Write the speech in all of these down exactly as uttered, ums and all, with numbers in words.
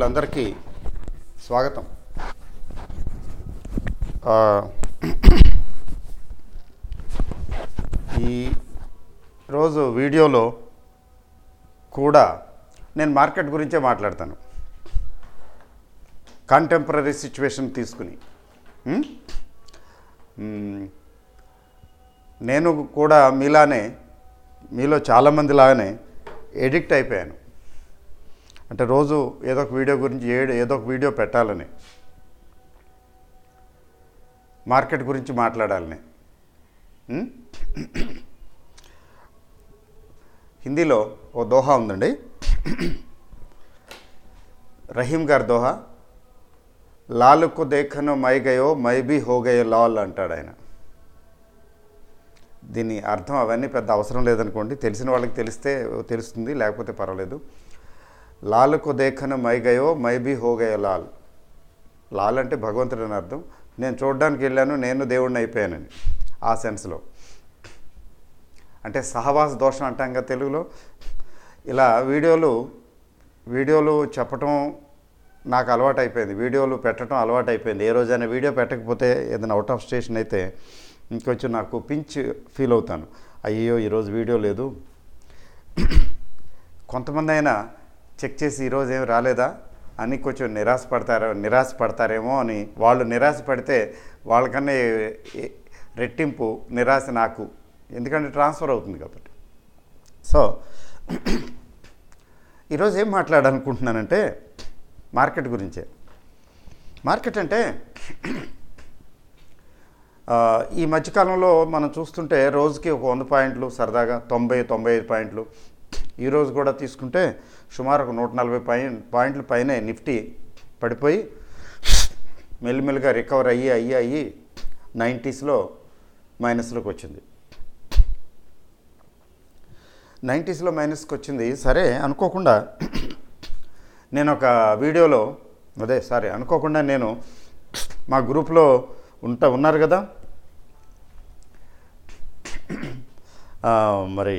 మిత్రులందరికీ స్వాగతం. ఈ రోజు వీడియోలో కూడా నేను మార్కెట్ గురించే మాట్లాడతాను. కాంటెంపరీ సిచ్యువేషన్ తీసుకుని నేను కూడా మీలానే మీలో చాలామంది లాగానే ఎడిక్ట్ అయిపోయాను. అంటే రోజు ఏదో ఒక వీడియో గురించి ఏదో ఒక వీడియో పెట్టాలని, మార్కెట్ గురించి మాట్లాడాలని. హిందీలో ఓ దోహా ఉందండి, రహీం గారి దోహా. లాలుకు దేఖను మై గయో మై బీ హో గయో లాల్ అంటాడు ఆయన. దీని అర్థం అవన్నీ పెద్ద అవసరం లేదనుకోండి, తెలిసిన వాళ్ళకి తెలిస్తే తెలుస్తుంది, లేకపోతే పర్వాలేదు. లాలుకు దేఖను మై గయో మై బీ హో గయో లాల్. లాల్ అంటే భగవంతుడు అని అర్థం. నేను చూడడానికి వెళ్ళాను, నేను దేవుడిని అయిపోయానని ఆ సెన్స్లో. అంటే సహవాస దోషం అంటాం కదా తెలుగులో. ఇలా వీడియోలు వీడియోలు చెప్పటం నాకు అలవాటు అయిపోయింది, వీడియోలు పెట్టడం అలవాటు అయిపోయింది. ఏ రోజైనా వీడియో పెట్టకపోతే ఏదైనా అవుట్ ఆఫ్ స్టేషన్ అయితే ఇంకొంచెం నాకు పించ్ ఫీల్ అవుతాను. అయ్యో ఈరోజు వీడియో లేదు. కొంతమంది అయినా చెక్ చేసి ఈరోజు ఏమి రాలేదా అని కొంచెం నిరాశ పడతారో నిరాశ పడతారేమో అని. వాళ్ళు నిరాశ పడితే వాళ్ళకన్నా రెట్టింపు నిరాశ నాకు, ఎందుకంటే ట్రాన్స్ఫర్ అవుతుంది కాబట్టి. సో ఈరోజు ఏం మాట్లాడాలనుకుంటున్నానంటే మార్కెట్ గురించే. మార్కెట్ అంటే ఈ మధ్యకాలంలో మనం చూస్తుంటే రోజుకి ఒక వంద పాయింట్లు, సరదాగా తొంభై తొంభై ఐదు పాయింట్లు. ఈరోజు కూడా తీసుకుంటే సుమారు ఒక నూట నలభై పాయింట్ పాయింట్ల పైనే నిఫ్టీ పడిపోయి మెల్లిమెల్లిగా రికవర్ అయ్యి అయ్యి అయ్యి నైంటీస్లో మైనస్లోకి వచ్చింది. నైంటీస్లో మైనస్కి వచ్చింది. సరే అనుకోకుండా నేను ఒక వీడియోలో అదే సారీ అనుకోకుండా నేను మా గ్రూప్లో ఉంటా ఉన్నారు కదా మరి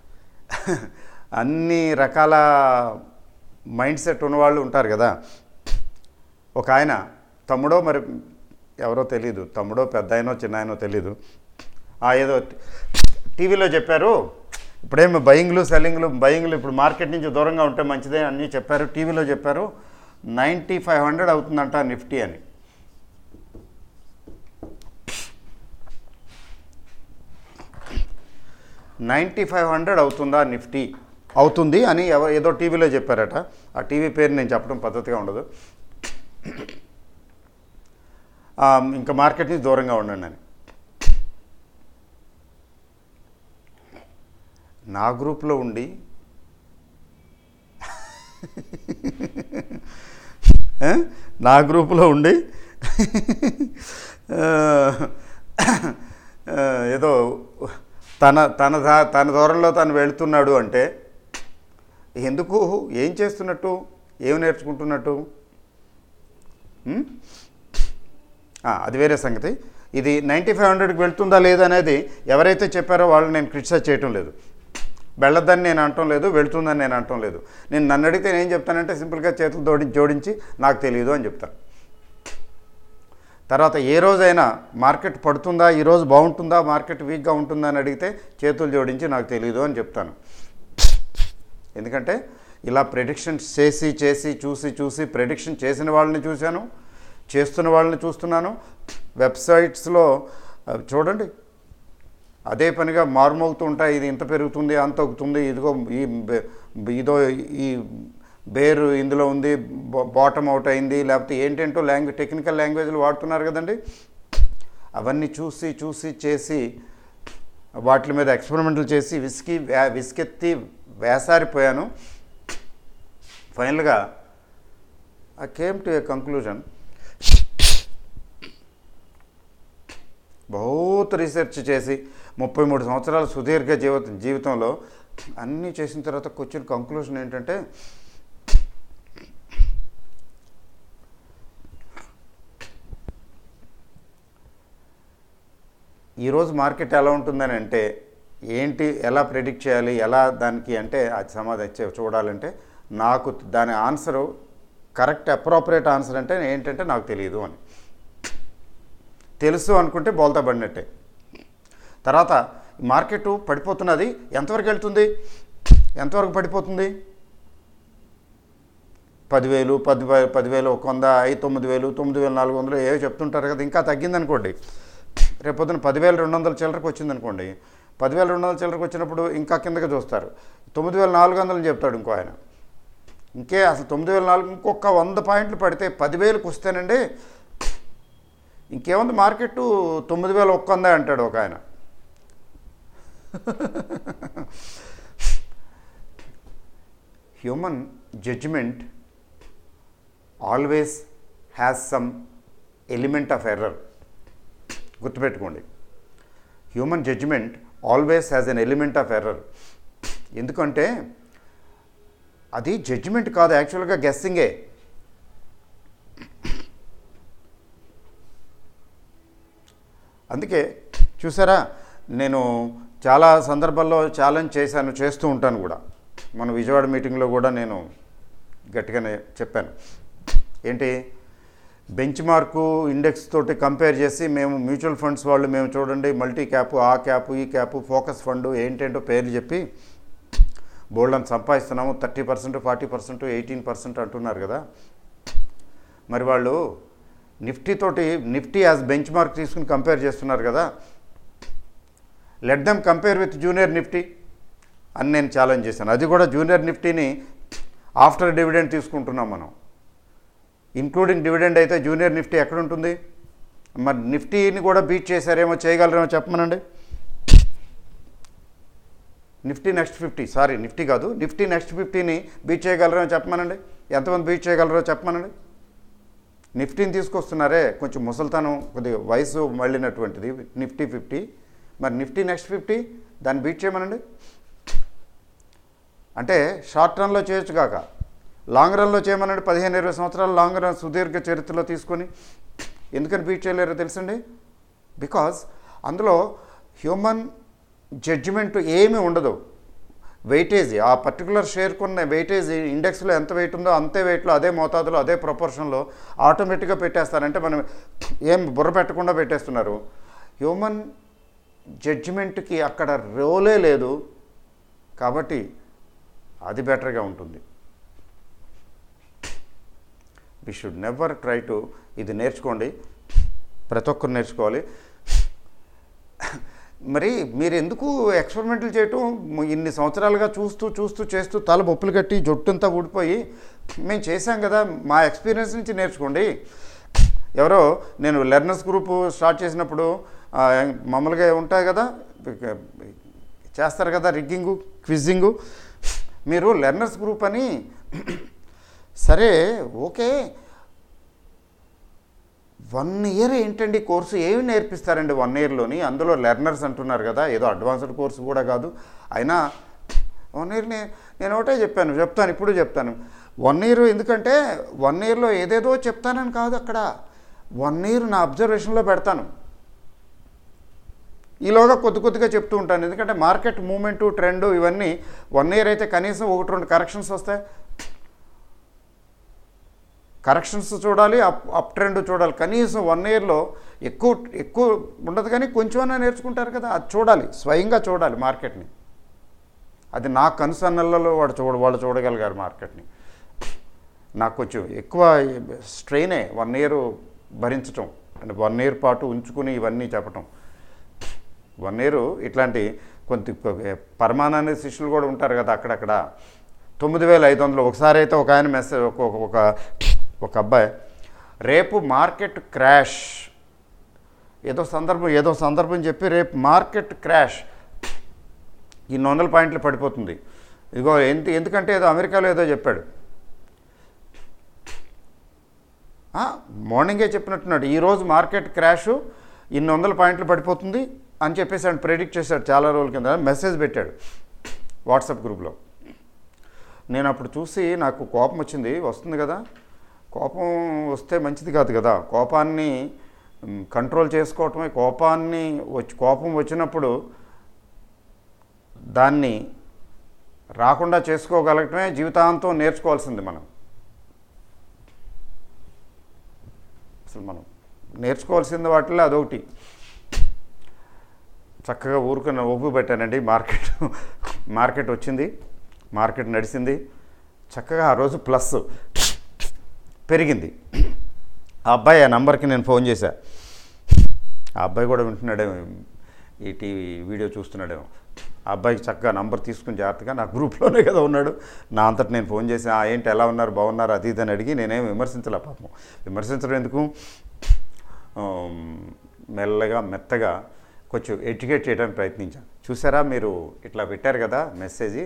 అన్ని రకాల మైండ్ సెట్ ఉన్నవాళ్ళు ఉంటారు కదా. ఒక ఆయన తమ్ముడో మరి ఎవరో తెలీదు, తమ్ముడో పెద్ద ఆయనో చిన్న ఆయనో తెలీదు, ఏదో టీవీలో చెప్పారు, ఇప్పుడేమో బయింగ్లు సెల్లింగ్లు బయింగ్లు ఇప్పుడు మార్కెట్ నుంచి దూరంగా ఉంటే మంచిదే అన్నీ చెప్పారు. టీవీలో చెప్పారు నైంటీ ఫైవ్ హండ్రెడ్ అవుతుందంట నిఫ్టీ అని. నైంటీ ఫైవ్ హండ్రెడ్ అవుతుందా నిఫ్టీ అవుతుంది అని ఎవ ఏదో టీవీలో చెప్పారట. ఆ టీవీ పేరు నేను చెప్పడం పద్ధతిగా ఉండదు. ఇంకా మార్కెట్ నుంచి దూరంగా ఉండండి అని. నా గ్రూప్లో ఉండి నా గ్రూపులో ఉండి ఏదో తన తన తన దూరంలో తను వెళుతున్నాడు అంటే ఎందుకు, ఏం చేస్తున్నట్టు, ఏమి నేర్చుకుంటున్నట్టు, అది వేరే సంగతి. ఇది నైంటీ ఫైవ్ హండ్రెడ్కి వెళ్తుందా లేదా అనేది ఎవరైతే చెప్పారో వాళ్ళు నేను క్రిటిసైజ్ చేయటం లేదు. వెళ్ళొద్దని నేను అనటం లేదు, వెళుతుందని నేను అనటం లేదు. నేను నన్ను అడిగితే నేను ఏం చెప్తానంటే సింపుల్గా చేతులు జోడి జోడించి నాకు తెలియదు అని చెప్తాను. తర్వాత ఏ రోజైనా మార్కెట్ పడుతుందా, ఈరోజు బాగుంటుందా, మార్కెట్ వీక్గా ఉంటుందా అని అడిగితే చేతులు జోడించి నాకు తెలియదు అని చెప్తాను. ఎందుకంటే ఇలా ప్రెడిక్షన్స్ చేసి చేసి చూసి చూసి ప్రెడిక్షన్ చేసిన వాళ్ళని చూశాను, చేస్తున్న వాళ్ళని చూస్తున్నాను. వెబ్సైట్స్లో చూడండి అదే పనిగా మారుమోగుతూ ఉంటాయి, ఇది ఇంత పెరుగుతుంది అంత తగ్గుతుంది, ఇదిగో ఈ ఇదో ఈ బేరు ఇందులో ఉంది, బాటమ్ అవుట్ అయింది, లేకపోతే ఏంటంటో లాంగ్వేజ్ టెక్నికల్ లాంగ్వేజ్లు వాడుతున్నారు కదండి. అవన్నీ చూసి చూసి చేసి వాటి మీద ఎక్స్పెరిమెంట్లు చేసి విసికి విసికెత్తి వేసారిపోయాను. ఫైనల్గా I came to a conclusion. బహుత్ రీసెర్చ్ చేసి ముప్పై మూడు సంవత్సరాల సుదీర్ఘ జీవ జీవితంలో అన్నీ చేసిన తర్వాత వచ్చిన కంక్లూజన్ ఏంటంటే ఈరోజు మార్కెట్ ఎలా ఉంటుందని అంటే ఏంటి, ఎలా ప్రెడిక్ట్ చేయాలి, ఎలా దానికి అంటే అది సమాధానం చూడాలంటే నాకు దాని ఆన్సరు కరెక్ట్ అప్రోప్రియేట్ ఆన్సర్ అంటే ఏంటంటే నాకు తెలియదు అని. తెలుసు అనుకుంటే బోల్తా పడినట్టే. తర్వాత మార్కెట్ పడిపోతున్నది, ఎంతవరకు వెళ్తుంది, ఎంతవరకు పడిపోతుంది? పదివేలు పది పదివేలు ఒక వంద ఐదు తొమ్మిది వేలు తొమ్మిది వేల నాలుగు వందలు ఏవో చెప్తుంటారు కదా. ఇంకా తగ్గిందనుకోండి, రేపొద్దున పదివేల రెండు వందల చిల్లరకు వచ్చిందనుకోండి, పదివేల రెండు వందల చిల్లరకు వచ్చినప్పుడు ఇంకా కిందకి చూస్తారు, తొమ్మిది వేల నాలుగు వందలు చెప్తాడు ఇంకో ఆయన. ఇంకే అసలు తొమ్మిది వేల నాలుగు ఇంకొక వంద పాయింట్లు పడితే పదివేలకు వస్తేనండి ఇంకేముంది మార్కెట్ తొమ్మిది వేల ఒక్క వంద అంటాడు ఒక ఆయన. Human judgment always has some element of error. గుర్తుపెట్టుకోండి, human judgment always has an element of error. ఎందుకంటే అది జడ్జిమెంట్ కాదు, యాక్చువల్గా గెస్సింగే. అందుకే చూసారా, నేను చాలా సందర్భాల్లో ఛాలెంజ్ చేశాను, చేస్తూ ఉంటాను కూడా. మన విజయవాడ మీటింగ్లో కూడా నేను గట్టిగానే చెప్పాను. ఏంటి, బెంచ్ మార్కు ఇండెక్స్ తోటి కంపేర్ చేసి మేము మ్యూచువల్ ఫండ్స్ వాళ్ళు మేము చూడండి మల్టీ క్యాప్, ఆ క్యాప్, ఈ క్యాప్, ఫోకస్ ఫండ్ ఏంటేంటో పేర్లు చెప్పి బోల్డ్ సంపాదిస్తున్నాము, thirty percent forty percent eighteen percent అంటున్నారు కదా. మరి వాళ్ళు నిఫ్టీ తోటి నిఫ్టీ యాజ్ బెంచ్ మార్క్ తీసుకుని కంపేర్ చేస్తున్నారు కదా, let them compare with junior Nifty అని నేను ఛాలెంజ్ చేశాను. అది కూడా జూనియర్ నిఫ్టీని ఆఫ్టర్ డివిడెండ్ తీసుకుంటున్నాం మనం, ఇంక్లూడింగ్ డివిడెండ్ అయితే జూనియర్ నిఫ్టీ ఎక్కడ ఉంటుంది? మరి నిఫ్టీని కూడా బీట్ చేశారేమో, చేయగలరేమో చెప్పమనండి. Nifty next fifty sorry Nifty కాదు నిఫ్టీ నెక్స్ట్ ఫిఫ్టీని బీట్ చేయగలరేమో చెప్పమనండి. ఎంతమంది బీట్ చేయగలరో చెప్పమనండి. నిఫ్టీని తీసుకొస్తున్నారే, కొంచెం ముసలితనం కొద్దిగా వయసు మళ్ళినటువంటిది నిఫ్టీ ఫిఫ్టీ. మరి నిఫ్టీ నెక్స్ట్ ఫిఫ్టీ దాన్ని బీట్ చేయమనండి. అంటే షార్ట్ రన్లో చేయొచ్చు కాక లాంగ్ రన్లో చేయమనండి. పదిహేను ఇరవై సంవత్సరాలు లాంగ్ రన్ సుదీర్ఘ చరిత్రలో తీసుకొని ఎందుకని బీట్ చేయలేరో తెలుసండి? బికాజ్ అందులో హ్యూమన్ జడ్జిమెంట్ ఏమీ ఉండదు. వెయిటేజ్, ఆ పర్టికులర్ షేర్కు ఉన్న వెయిటేజ్ ఇండెక్స్లో ఎంత వెయిట్ ఉందో అంతే వెయిట్లో, అదే మోతాదులో, అదే ప్రపోర్షన్లో ఆటోమేటిక్గా పెట్టేస్తారంటే మనం ఏం బుర్ర పెట్టకుండా పెట్టేస్తున్నారు. హ్యూమన్ జడ్జిమెంట్కి అక్కడ రోలే లేదు కాబట్టి అది బెటర్గా ఉంటుంది. We should never try to, ఇది నేర్చుకోండి, ప్రతి ఒక్కరు నేర్చుకోవాలి. మరి మీరు ఎందుకు ఎక్స్పెరిమెంట్లు చేయటం? ఇన్ని సంవత్సరాలుగా చూస్తూ చూస్తూ చేస్తూ తల బొప్పులు కట్టి జొట్టంతా ఊడిపోయి మేము చేశాం కదా, మా ఎక్స్పీరియన్స్ నుంచి నేర్చుకోండి. ఎవరో నేను లెర్నర్స్ గ్రూపు స్టార్ట్ చేసినప్పుడు మామూలుగా ఉంటాయి కదా, చేస్తారు కదా రిగ్గింగు, క్విజ్జింగు. మీరు లెర్నర్స్ గ్రూప్ అని సరే ఓకే, వన్ ఇయర్ ఏంటండి కోర్సు, ఏమి నేర్పిస్తారండి వన్ ఇయర్లోని? అందులో లెర్నర్స్ అంటున్నారు కదా, ఏదో అడ్వాన్స్డ్ కోర్సు కూడా కాదు. అయినా వన్ ఇయర్ నే నేను ఒకటే చెప్పాను, చెప్తాను ఇప్పుడు చెప్తాను. వన్ ఇయర్ ఎందుకంటే వన్ ఇయర్లో ఏదేదో చెప్తానని కాదు, అక్కడ వన్ ఇయర్ నా అబ్జర్వేషన్లో పెడతాను. ఈలోగా కొద్ది కొద్దిగా చెప్తూ ఉంటాను. ఎందుకంటే మార్కెట్ మూమెంటు, ట్రెండ్ ఇవన్నీ వన్ ఇయర్ అయితే కనీసం ఒకటి రెండు కరెక్షన్స్ వస్తాయి. కరెక్షన్స్ చూడాలి, అప్ అప్ ట్రెండ్ చూడాలి. కనీసం వన్ ఇయర్లో ఎక్కువ ఎక్కువ ఉండదు కానీ కొంచెమైనా నేర్చుకుంటారు కదా, అది చూడాలి, స్వయంగా చూడాలి మార్కెట్ని. అది నా కనుసన్నలలో వాడు చూడ వాళ్ళు చూడగలిగారు మార్కెట్ని. నాకు కొంచెం ఎక్కువ స్ట్రెయినే వన్ ఇయర్ భరించటం, అంటే వన్ ఇయర్ పాటు ఉంచుకుని ఇవన్నీ చెప్పటం. వన్ ఇయర్ ఇట్లాంటి కొంత పరమానంద శిష్యులు కూడా ఉంటారు కదా అక్కడక్కడ. తొమ్మిది వేల ఐదు వందలు ఒకసారి అయితే ఒక ఆయన మెసేజ్ ఒక ఒక ఒక అబ్బాయి, రేపు మార్కెట్ క్రాష్, ఏదో సందర్భం ఏదో సందర్భం చెప్పి రేపు మార్కెట్ క్రాష్ ఇన్ని వందల పాయింట్లు పడిపోతుంది, ఇదిగో ఎందు ఎందుకంటే ఏదో అమెరికాలో ఏదో చెప్పాడు, మార్నింగే చెప్పినట్టున్నాడు, ఈరోజు మార్కెట్ క్రాష్ ఇన్ని వందల పాయింట్లు పడిపోతుంది అని చెప్పేసి ఆయన ప్రెడిక్ట్ చేశాడు చాలా రోజుల కింద. మెసేజ్ పెట్టాడు వాట్సాప్ గ్రూప్లో. నేను అప్పుడు చూసి నాకు కోపం వచ్చింది. వస్తుంది కదా కోపం, వస్తే మంచిది కాదు కదా. కోపాన్ని కంట్రోల్ చేసుకోవటమే, కోపాన్ని వచ్చి కోపం వచ్చినప్పుడు దాన్ని రాకుండా చేసుకోగలగటమే జీవితాంతం నేర్చుకోవాల్సింది మనం. అసలు మనం నేర్చుకోవాల్సిన వాటిలో అదొకటి. చక్కగా ఊరుకున్న ఓపిక పెట్టానండి. మార్కెట్ మార్కెట్ వచ్చింది, మార్కెట్ నడిచింది చక్కగా. ఆ రోజు ప్లస్ పెరిగింది. ఆ అబ్బాయి ఆ నంబర్కి నేను ఫోన్ చేశా. ఆ అబ్బాయి కూడా వింటున్నాడేమో, ఈ టీవీ వీడియో చూస్తున్నాడేమో. ఆ అబ్బాయికి చక్కగా నంబర్ తీసుకుని జాగ్రత్తగా, నా గ్రూప్లోనే కదా ఉన్నాడు, నా అంతటి నేను ఫోన్ చేసి ఏంటి ఎలా ఉన్నారు, బాగున్నారు, అది ఇది అని అడిగి నేనేం విమర్శించలే. పాపం విమర్శించడం ఎందుకు, మెల్లగా మెత్తగా కొంచెం ఎడ్యుకేట్ చేయడానికి ప్రయత్నించాను. చూసారా మీరు ఇట్లా పెట్టారు కదా మెసేజ్,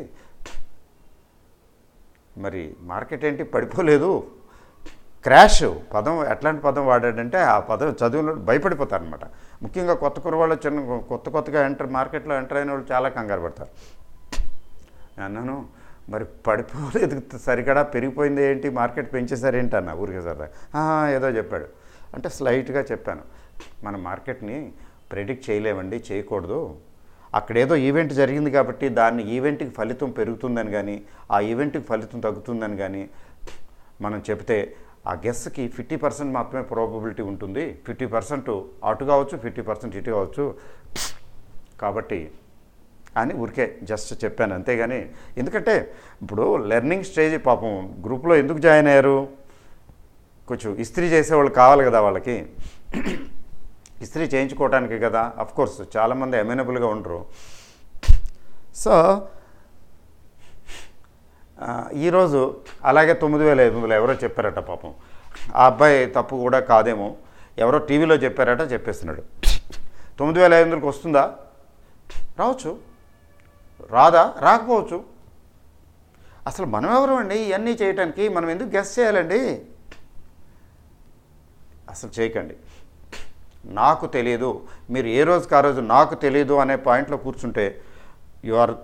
మరి మార్కెట్ ఏంటి పడిపోలేదు, క్రాష్ పదం ఎట్లాంటి పదం వాడాడంటే ఆ పదం చదువులో భయపడిపోతారనమాట. ముఖ్యంగా కొత్త కురవాళ్ళు, చిన్న కొత్త కొత్తగా ఎంటర్ మార్కెట్లో ఎంటర్ అయిన వాళ్ళు చాలా కంగారు పడతారు. అన్నాను మరి పడిపోలేదు సరికడా, పెరిగిపోయింది ఏంటి, మార్కెట్ పెంచేసారు ఏంటి అన్న ఊరికే సార్. ఏదో చెప్పాడు అంటే స్లైట్గా చెప్పాను, మన మార్కెట్ని ప్రెడిక్ట్ చేయలేమండి, చేయకూడదు. అక్కడేదో ఈవెంట్ జరిగింది కాబట్టి దాన్ని ఈవెంట్కి ఫలితం పెరుగుతుందని కానీ ఆ ఈవెంట్కి ఫలితం తగ్గుతుందని కానీ మనం చెప్తే ఆ గెస్కి ఫిఫ్టీ పర్సెంట్ మాత్రమే ప్రాబబిలిటీ ఉంటుంది, ఫిఫ్టీ పర్సెంట్ అటు కావచ్చు, ఫిఫ్టీ పర్సెంట్ ఇటు కావచ్చు కాబట్టి అని ఊరికే జస్ట్ చెప్పాను అంతేగాని. ఎందుకంటే ఇప్పుడు లెర్నింగ్ స్టేజ్, పాపం గ్రూప్లో ఎందుకు జాయిన్ అయ్యారు, కొంచెం ఇస్త్రీ చేసేవాళ్ళు కావాలి కదా వాళ్ళకి, ఇస్త్రీ చేయించుకోవడానికి కదా. అఫ్కోర్స్ చాలామంది అమెనబుల్గా ఉండరు. సో ఈరోజు అలాగే తొమ్మిది వేల ఐదు వందలు ఎవరో చెప్పారట. పాపం ఆ అబ్బాయి తప్పు కూడా కాదేమో, ఎవరో టీవీలో చెప్పారట, చెప్పేస్తున్నాడు. తొమ్మిది వేల ఐదు వందలకి వస్తుందా, రావచ్చు, రాదా, రాకపోవచ్చు. అసలు మనం ఎవరు అండి ఇవన్నీ చేయటానికి, మనం ఎందుకు గెస్ చేయాలండి, అసలు చేయకండి. నాకు తెలియదు, మీరు ఏ రోజుకి ఆ రోజు నాకు తెలియదు అనే పాయింట్లో కూర్చుంటే యు ఆర్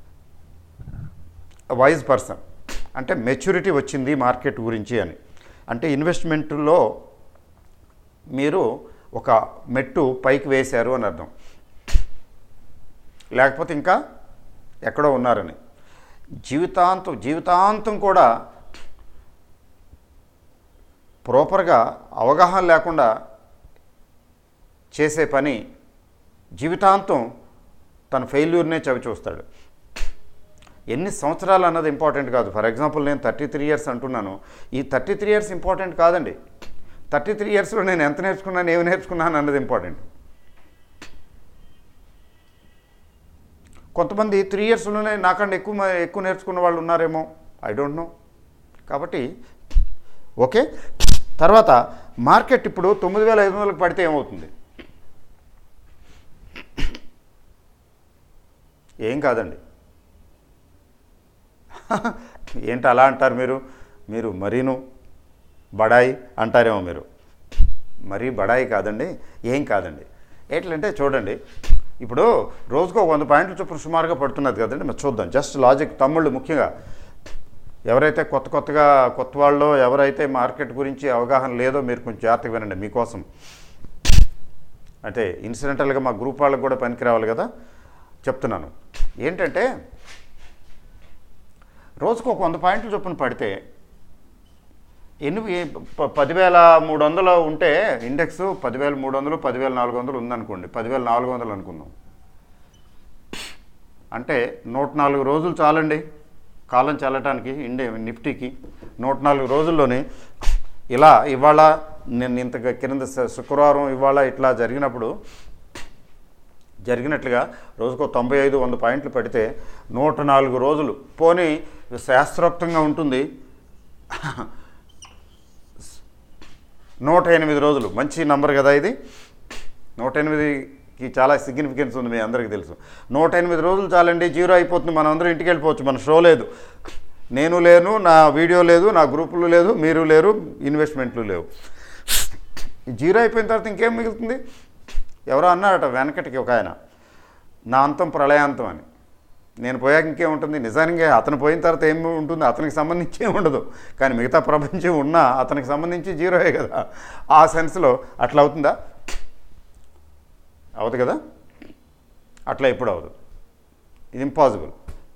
వైజ్ పర్సన్, అంటే మెచ్యూరిటీ వచ్చింది మార్కెట్ గురించి అని. అంటే ఇన్వెస్ట్మెంట్లో మీరు ఒక మెట్టు పైకి వేశారు అని అర్థం, లేకపోతే ఇంకా ఎక్కడో ఉన్నారని. జీవితాంతం జీవితాంతం కూడా ప్రాపర్గా అవగాహన లేకుండా చేసే పని జీవితాంతం తన ఫెయిల్యూర్నే చవి చూస్తాడు. ఎన్ని సంవత్సరాలు అన్నది ఇంపార్టెంట్ కాదు. ఫర్ ఎగ్జాంపుల్ నేను థర్టీ త్రీ ఇయర్స్ అంటున్నాను, ఈ థర్టీ త్రీ ఇయర్స్ ఇంపార్టెంట్ కాదండి. థర్టీ త్రీ ఇయర్స్లో నేను ఎంత నేర్చుకున్నాను, ఏమి నేర్చుకున్నాను అన్నది ఇంపార్టెంట్. కొంతమంది త్రీ ఇయర్స్లోనే నాకంటే ఎక్కువ ఎక్కువ నేర్చుకున్న వాళ్ళు ఉన్నారేమో, ఐ డోంట్ నో. కాబట్టి ఓకే. తర్వాత మార్కెట్ ఇప్పుడు తొమ్మిది వేల ఐదు వందలకు పడితే ఏమవుతుంది, ఏం కాదండి. ఏంటి అలా అంటారు మీరు, మీరు మరీను బడాయి అంటారేమో మీరు. మరీ బడాయి కాదండి, ఏం కాదండి. ఎట్లంటే చూడండి, ఇప్పుడు రోజుకో వంద పాయింట్లు చొప్పున సుమారుగా పడుతున్నది కదండి. మరి చూద్దాం, జస్ట్ లాజిక్. తమ్ముళ్ళు ముఖ్యంగా ఎవరైతే కొత్త కొత్తగా కొత్త వాళ్ళు ఎవరైతే మార్కెట్ గురించి అవగాహన లేదో మీరు కొంచెం జాగ్రత్తగా వినండి, మీకోసం. అంటే ఇన్సిడెంటల్గా మా గ్రూప్ వాళ్ళకి కూడా పనికి రావాలి కదా, చెప్తున్నాను. ఏంటంటే రోజుకు ఒక వంద పాయింట్లు చొప్పున పడితే ఎన్ని, పదివేల మూడు వందలు ఉంటే ఇండెక్స్ పదివేల మూడు వందలు పదివేల నాలుగు వందలు ఉందనుకోండి, పదివేల నాలుగు వందలు అనుకుందాం. అంటే నూట నాలుగు రోజులు చాలండి కాలం చల్లటానికి ఇండే నిఫ్టీకి. నూట నాలుగు రోజుల్లోనే ఇలా ఇవాళ నేను ఇంత కింద శుక్రవారం ఇవాళ ఇట్లా జరిగినప్పుడు జరిగినట్లుగా రోజుకో తొంభై ఐదు వంద పాయింట్లు పడితే నూట నాలుగు రోజులు పోనీ శాస్త్రోక్తంగా ఉంటుంది నూట ఎనిమిది రోజులు. మంచి నంబర్ కదా ఇది. నూట ఎనిమిదికి చాలా సిగ్నిఫికెన్స్ ఉంది, మీ అందరికీ తెలుసు. నూట ఎనిమిది రోజులు చాలండి, జీరో అయిపోతుంది, మనం అందరం ఇంటికి వెళ్ళిపోవచ్చు. మన షో లేదు, నేను లేను, నా వీడియో లేదు, నా గ్రూపులు లేదు, మీరు లేరు, ఇన్వెస్ట్మెంట్లు లేవు. జీరో అయిపోయిన తర్వాత ఇంకేం మిగులుతుంది? ఎవరో అన్నారట వెనకటికి ఒక ఆయన, నా అంతం ప్రళయాంతం అని. నేను పోయాక ఇంకేముంటుంది? నిజానికి అతను పోయిన తర్వాత ఏమి ఉంటుంది? అతనికి సంబంధించి ఏమి ఉండదు. కానీ మిగతా ప్రపంచం ఉన్నా అతనికి సంబంధించి జీరోయే కదా. ఆ సెన్స్లో అట్లా అవుతుందా? అవదు కదా. అట్లా ఎప్పుడు అవదు. ఇది impossible.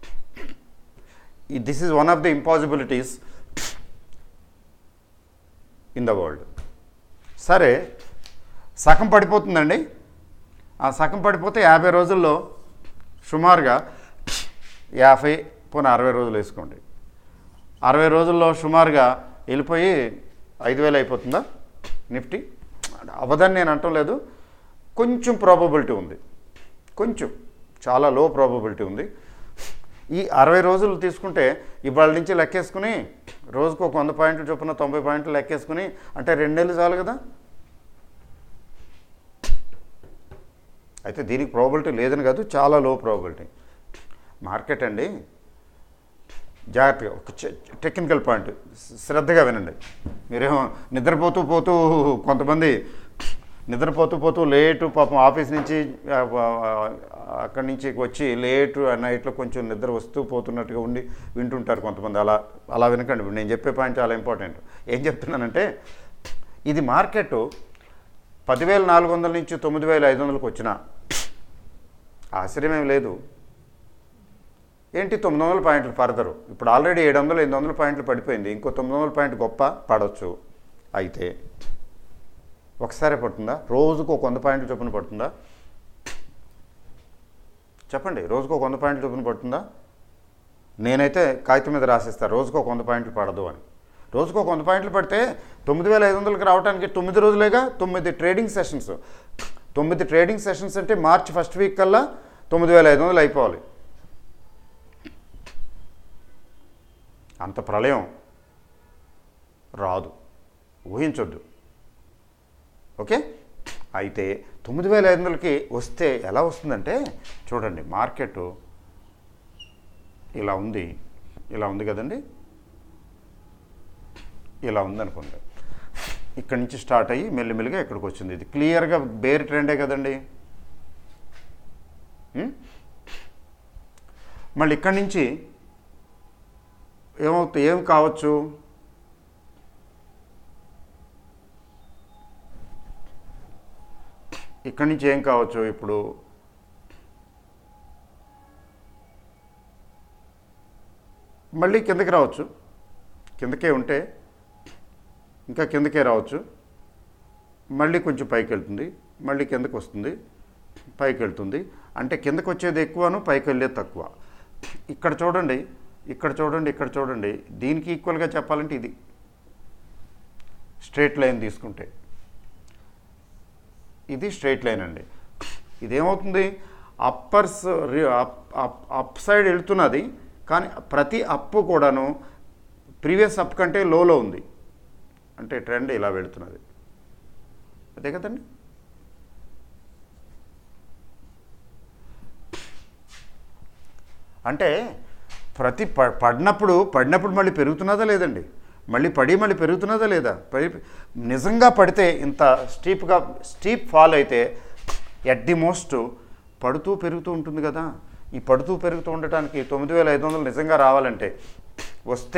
This is one of the impossibilities in the world. సరే సగం పడిపోతుందండి. ఆ సగం పడిపోతే యాభై రోజుల్లో సుమారుగా యాభై పోనీ అరవై రోజులు వేసుకోండి, అరవై రోజుల్లో సుమారుగా వెళ్ళిపోయి ఐదు వేలు అయిపోతుందా నిఫ్టీ? అవదని నేను అంటం లేదు, కొంచెం ప్రాబబిలిటీ ఉంది, కొంచెం చాలా లో ప్రాబబిలిటీ ఉంది. ఈ అరవై రోజులు తీసుకుంటే ఇవాళ నుంచి లెక్కేసుకుని రోజుకు ఒక వంద పాయింట్లు చొప్పున తొంభై పాయింట్లు లెక్కేసుకుని అంటే రెండు నెలలు చాలు కదా. అయితే దీనికి ప్రాబబిలిటీ లేదని కాదు, చాలా లో ప్రాబబిలిటీ. మార్కెట్ అండి, జాగ్రత్తగా ఒక టెక్నికల్ పాయింట్ శ్రద్ధగా వినండి. మీరేమో నిద్రపోతూ పోతూ కొంతమంది నిద్రపోతూ పోతూ లేటు పాపం ఆఫీస్ నుంచి అక్కడి నుంచి వచ్చి లేటు నైట్లో కొంచెం నిద్ర వస్తూ పోతున్నట్టుగా ఉండి వింటుంటారు కొంతమంది. అలా అలా వినకండి. నేను చెప్పే పాయింట్ చాలా ఇంపార్టెంట్. ఏం చెప్తున్నానంటే, ఇది మార్కెట్ పదివేల నాలుగు వందల నుంచి తొమ్మిది వేల ఐదు వందలకు వచ్చిన ఆశ్చర్యమేం లేదు. ఏంటి తొమ్మిది వందల పాయింట్లు ఫర్దరు, ఇప్పుడు ఆల్రెడీ ఏడు వందలు ఎనిమిది వందల పాయింట్లు పడిపోయింది, ఇంకో తొమ్మిది వందల పాయింట్ గొప్ప పడవచ్చు. అయితే ఒకసారి పడుతుందా? రోజుకు ఒక వంద పాయింట్లు చొప్పున పడుతుందా? చెప్పండి, రోజుకు ఒక వంద పాయింట్లు చొప్పున పడుతుందా? నేనైతే కాగితం మీద రాసిస్తాను రోజుకు ఒక వంద పాయింట్లు పడదు అని. రోజుకు ఒక వంద పాయింట్లు పడితే తొమ్మిది వేల ఐదు వందలకి రావడానికి తొమ్మిది రోజులేగా, తొమ్మిది ట్రేడింగ్ సెషన్స్. తొమ్మిది ట్రేడింగ్ సెషన్స్ అంటే మార్చి ఫస్ట్ వీక్ కల్లా తొమ్మిది వేల ఐదు వందలు అయిపోవాలి. అంత ప్రళయం రాదు, ఊహించొద్దు. ఓకే, అయితే తొమ్మిది వేల ఐదు వందలకి వస్తే ఎలా వస్తుందంటే చూడండి, మార్కెట్ ఇలా ఉంది, ఇలా ఉంది కదండి, ఇలా ఉందనుకోండి. ఇక్కడి నుంచి స్టార్ట్ అయ్యి మెల్లిమెల్లిగా ఇక్కడికి వచ్చింది. ఇది క్లియర్గా బేర్ ట్రెండే కదండి. మళ్ళీ ఇక్కడి నుంచి ఏమవుతుంది, ఏం కావచ్చు, ఇక్కడి నుంచి ఏం కావచ్చు, ఇప్పుడు మళ్ళీ కిందకి రావచ్చు, కిందకే ఉంటే ఇంకా కిందకే రావచ్చు, మళ్ళీ కొంచెం పైకి వెళ్తుంది, మళ్ళీ కిందకి వస్తుంది, పైకి వెళ్తుంది. అంటే కిందకి వచ్చేది ఎక్కువను, పైకి వెళ్ళేది తక్కువ. ఇక్కడ చూడండి, ఇక్కడ చూడండి, ఇక్కడ చూడండి, దీనికి ఈక్వల్గా చెప్పాలంటే ఇది స్ట్రైట్ లైన్ తీసుకుంటే ఇది స్ట్రైట్ లైన్ అండి. ఇదేమవుతుంది, అప్పర్స్ అప్ సైడ్ వెళ్తున్నది, కానీ ప్రతి అప్పు కూడాను ప్రీవియస్ అప్ కంటే లోలో ఉంది. అంటే ట్రెండ్ ఇలా వెళుతున్నది, అదే కదండి. అంటే ప్రతి ప పడినప్పుడు పడినప్పుడు మళ్ళీ పెరుగుతున్నదా లేదండి, మళ్ళీ పడి మళ్ళీ పెరుగుతున్నదా లేదా? పడి నిజంగా పడితే ఇంత స్టీప్గా స్టీప్ ఫాల్ అయితే ఎట్ ది మోస్ట్ పడుతూ పెరుగుతూ ఉంటుంది కదా. ఈ పడుతూ పెరుగుతూ ఉండటానికి తొమ్మిది వేల ఐదు వందలు నిజంగా రావాలంటే వస్తే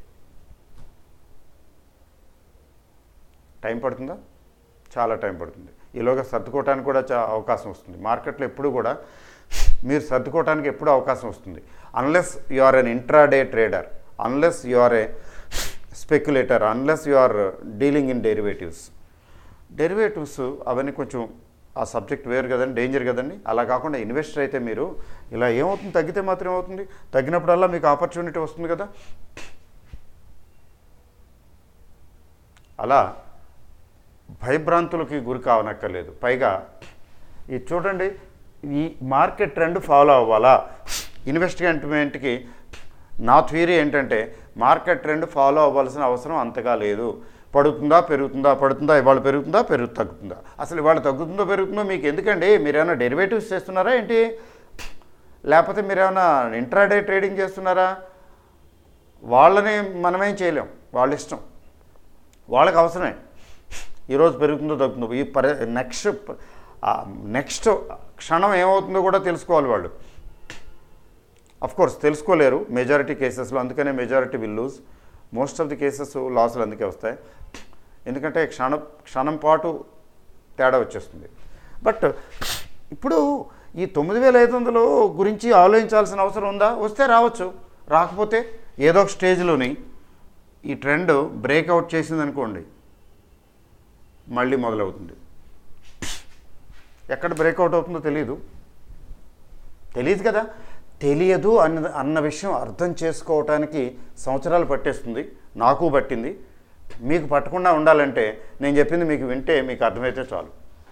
టైం పడుతుందా? చాలా టైం పడుతుంది. ఈలోగా సర్దుకోవటానికి కూడా చా అవకాశం వస్తుంది. మార్కెట్లో ఎప్పుడు కూడా మీరు సర్దుకోవటానికి ఎప్పుడు అవకాశం వస్తుంది. Unless you are an intraday trader, unless you are a speculator, unless you are dealing in derivatives. Derivatives అవన్నీ కొంచెం ఆ సబ్జెక్ట్ వేరు కదండి, డేంజర్ కదండి. అలా కాకుండా ఇన్వెస్టర్ అయితే మీరు ఇలా ఏమవుతుంది, తగ్గితే మాత్రం ఏమవుతుంది, తగ్గినప్పుడల్లా మీకు ఆపర్చునిటీ వస్తుంది కదా. అలా భయభ్రాంతులకి గురి కావనక్కర్లేదు. పైగా ఇది చూడండి, ఈ మార్కెట్ ట్రెండ్ ఫాలో అవ్వాలా ఇన్వెస్ట్మెంట్కి? నా థియరీ ఏంటంటే మార్కెట్ ట్రెండ్ ఫాలో అవ్వాల్సిన అవసరం అంతగా లేదు. పడుతుందా పెరుగుతుందా, పడుతుందా ఇవాళ పెరుగుతుందా పెరుగు తగ్గుతుందా, అసలు ఇవాళ తగ్గుతుందో పెరుగుతుందో మీకు ఎందుకండి? మీరేమైనా డెరివేటివ్స్ చేస్తున్నారా ఏంటి? లేకపోతే మీరేమైనా ఇంట్రాడే ట్రేడింగ్ చేస్తున్నారా? వాళ్ళని మనమేం చేయలేం, వాళ్ళ ఇష్టం, వాళ్ళకి అవసరమే. ఈరోజు పెరుగుతుందో తగ్గుతుందో, ఈ పరి నెక్స్ట్ నెక్స్ట్ క్షణం ఏమవుతుందో కూడా తెలుసుకోవాలి వాళ్ళు. అఫ్కోర్స్ తెలుసుకోలేరు మెజారిటీ కేసెస్లో, అందుకనే majority will lose. Most of the cases లాసులు అందుకే వస్తాయి, ఎందుకంటే క్షణం క్షణం పాటు తేడా వచ్చేస్తుంది. బట్ ఇప్పుడు ఈ తొమ్మిది వేల ఐదు వందలు గురించి ఆలోచించాల్సిన అవసరం ఉందా? వస్తే రావచ్చు, రాకపోతే ఏదో ఒక స్టేజ్లోని ఈ ట్రెండ్ బ్రేక్అవుట్ చేసింది అనుకోండి, మళ్ళీ మొదలవుతుంది. ఎక్కడ బ్రేక్అవుట్ అవుతుందో తెలియదు తెలియదు కదా. తెలియదు అన్న అన్న విషయం అర్థం చేసుకోవటానికి సంవత్సరాలు పట్టేస్తుంది. నాకు పట్టింది. మీకు పట్టకుండా ఉండాలంటే నేను చెప్పింది మీకు వింటే మీకు అర్థమైతే చాలు.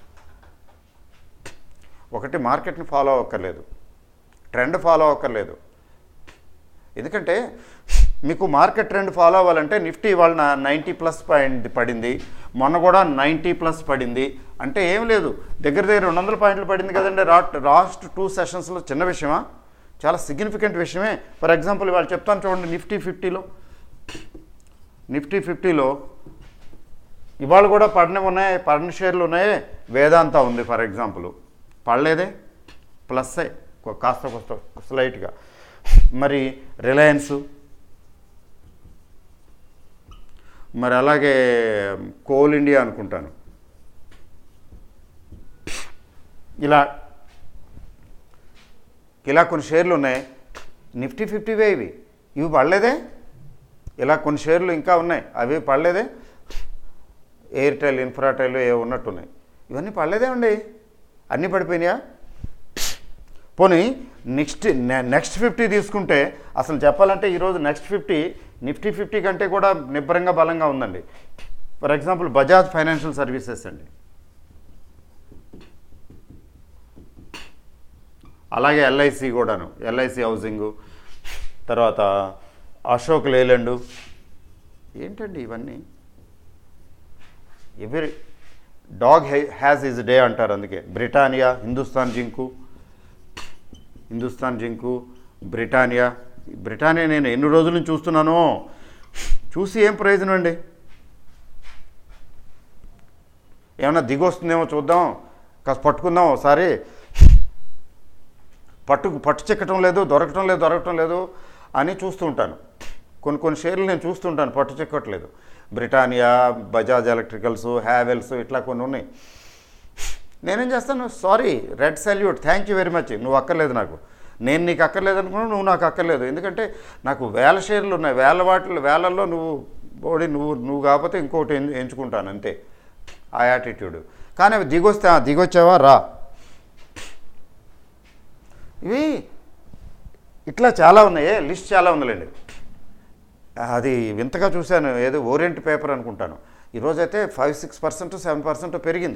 ఒకటి, మార్కెట్ని ఫాలో అవ్వక్కర్లేదు, ట్రెండ్ ఫాలో అవ్వక్కర్లేదు. ఎందుకంటే మీకు మార్కెట్ ట్రెండ్ ఫాలో అవ్వాలంటే నిఫ్టీ ఇవాళ నైంటీ ప్లస్ పాయింట్ పడింది, మొన్న కూడా నైంటీ ప్లస్ పడింది అంటే ఏం లేదు, దగ్గర దగ్గర రెండు వందల పాయింట్లు పడింది కదండి రా లాస్ట్ టూ సెషన్స్లో. చిన్న విషయమా? చాలా సిగ్నిఫికెంట్ విషయమే. ఫర్ ఎగ్జాంపుల్ ఇవాళ చెప్తాను చూడండి, నిఫ్టీ ఫిఫ్టీలో నిఫ్టీ ఫిఫ్టీలో ఇవాళ కూడా పడినవి ఉన్నాయి, పడిన షేర్లు ఉన్నాయి. వేదాంత ఉంది ఫర్ ఎగ్జాంపుల్, పడలేదే, ప్లస్సే కాస్త కొస్త స్లైట్గా. మరి రిలయన్సు, మరి అలాగే కోల్ ఇండియా అనుకుంటాను, ఇలా ఇలా కొన్ని షేర్లు ఉన్నాయి. నిఫ్టీ ఫిఫ్టీవే ఇవి ఇవి పడలేదే. ఇలా కొన్ని షేర్లు ఇంకా ఉన్నాయి, అవి పడలేదే. ఎయిర్టెల్, ఇన్ఫ్రాటెల్ ఏ ఉన్నట్టున్నాయి, ఇవన్నీ పడలేదే అండి, అన్నీ పడిపోయినాయా? పోనీ నెక్స్ట్ నెక్స్ట్ ఫిఫ్టీ తీసుకుంటే అసలు చెప్పాలంటే ఈరోజు నెక్స్ట్ ఫిఫ్టీ నిఫ్టీ ఫిఫ్టీ కంటే కూడా నిబ్బరంగా బలంగా ఉందండి. For example Bajaj financial services అండి, అలాగే ఎల్ఐసి కూడాను, ఎల్ఐసి హౌసింగు, తర్వాత అశోక్ లేలండు. ఏంటండి ఇవన్నీ? ఎవరి డాగ్ హ్యాజ్ ఇస్ డే అంటారు, అందుకే. Britannia, Hindustan zinc, Hindustan zinc, Britannia. Britannia నేను ఎన్ని రోజుల నుంచి చూస్తున్నానో, చూసి ఏం ప్రయోజనం అండి? ఏమన్నా దిగొస్తుందేమో చూద్దాం, కాస్త పట్టుకుందాం ఒకసారి. పట్టు పట్టు చిక్కటం లేదు, దొరకటం లేదు దొరకటం లేదు అని చూస్తూ ఉంటాను. కొన్ని కొన్ని షేర్లు నేను చూస్తుంటాను, పట్టు చిక్కట్లేదు. బ్రిటానియా, బజాజ్ ఎలక్ట్రికల్స్, హ్యావెల్స్, ఇట్లా కొన్ని ఉన్నాయి. నేనేం చేస్తాను, sorry, red salute, thank you very much, నువ్వు అక్కర్లేదు నాకు, నేను నీకు అక్కర్లేదు అనుకున్నావు, నువ్వు నాకు అక్కర్లేదు. ఎందుకంటే నాకు వేల షేర్లు ఉన్నాయి, వేల వాటిలో వేలల్లో నువ్వు బోడి నువ్వు నువ్వు కాకపోతే ఇంకోటి ఎంచుకుంటాను అంతే, ఆ యాటిట్యూడ్. కానీ అవి దిగొస్తే దిగొచ్చావా రా. ఇవి ఇట్లా చాలా ఉన్నాయి, లిస్ట్ చాలా ఉందిలేండి. అది వింతగా చూశాను, ఏదో ఓరియంట్ పేపర్ అనుకుంటాను. ఈరోజైతే five six percent seven percent పెరిగింది.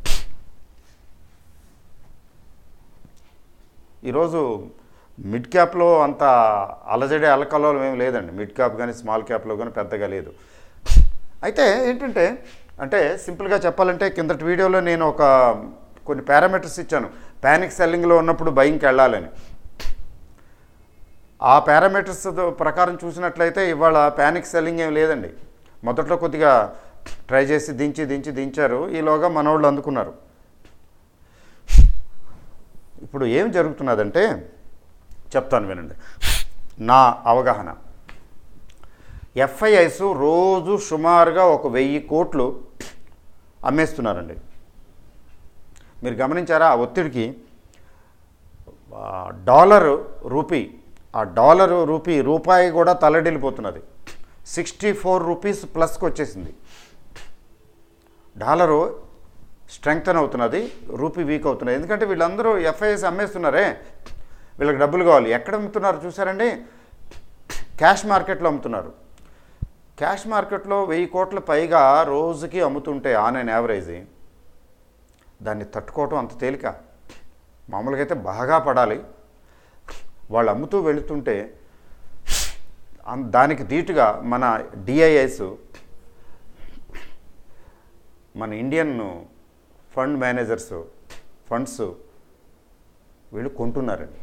ఈరోజు మిడ్ క్యాప్లో అంత అలజడే అలకల్లోలం ఏం లేదండి, మిడ్ క్యాప్ కానీ స్మాల్ క్యాప్లో కానీ పెద్దగా లేదు. అయితే ఏంటంటే అంటే సింపుల్గా చెప్పాలంటే కిందటి వీడియోలో నేను ఒక కొన్ని పారామీటర్స్ ఇచ్చాను, ప్యానిక్ సెల్లింగ్లో ఉన్నప్పుడు బయింగ్కి వెళ్ళాలని. ఆ పారామీటర్స్ ప్రకారం చూసినట్లయితే ఇవాళ ప్యానిక్ సెల్లింగ్ ఏం లేదండి. మొదట్లో కొద్దిగా ట్రై చేసి దించి దించి దించారు, ఈలోగా మనోళ్ళు అందుకున్నారు. ఇప్పుడు ఏం జరుగుతున్నదంటే చెప్తాను వినండి, నా అవగాహన. ఎఫ్ఐఐస్ రోజు సుమారుగా ఒక వెయ్యి కోట్లు అమ్మేస్తున్నారండి. మీరు గమనించారా? ఆ ఒత్తిడికి డాలరు రూపీ ఆ డాలరు రూపీ రూపాయి కూడా తల్లడిల్లిపోతున్నది. సిక్స్టీ ఫోర్ రూపీస్ ప్లస్కి వచ్చేసింది. డాలరు స్ట్రెంగ్తన్ అవుతున్నది, రూపీ వీక్ అవుతున్నది. ఎందుకంటే వీళ్ళందరూ ఎఫ్ఐఎస్ అమ్మేస్తున్నారే, వీళ్ళకి డబ్బులు కావాలి. ఎక్కడ అమ్ముతున్నారు చూసారండి? క్యాష్ మార్కెట్లో అమ్ముతున్నారు. క్యాష్ మార్కెట్లో వెయ్యి కోట్ల పైగా రోజుకి అమ్ముతుంటే ఆన్ అండ్ యావరేజ్ దాన్ని తట్టుకోవటం అంత తేలిక? మామూలుగా అయితే బాగా పడాలి. వాళ్ళు అమ్ముతూ వెళుతుంటే దానికి ధీటుగా మన డిఐఎస్, మన ఇండియన్ ఫండ్ మేనేజర్స్, ఫండ్స్ వీళ్ళు కొంటున్నారండి.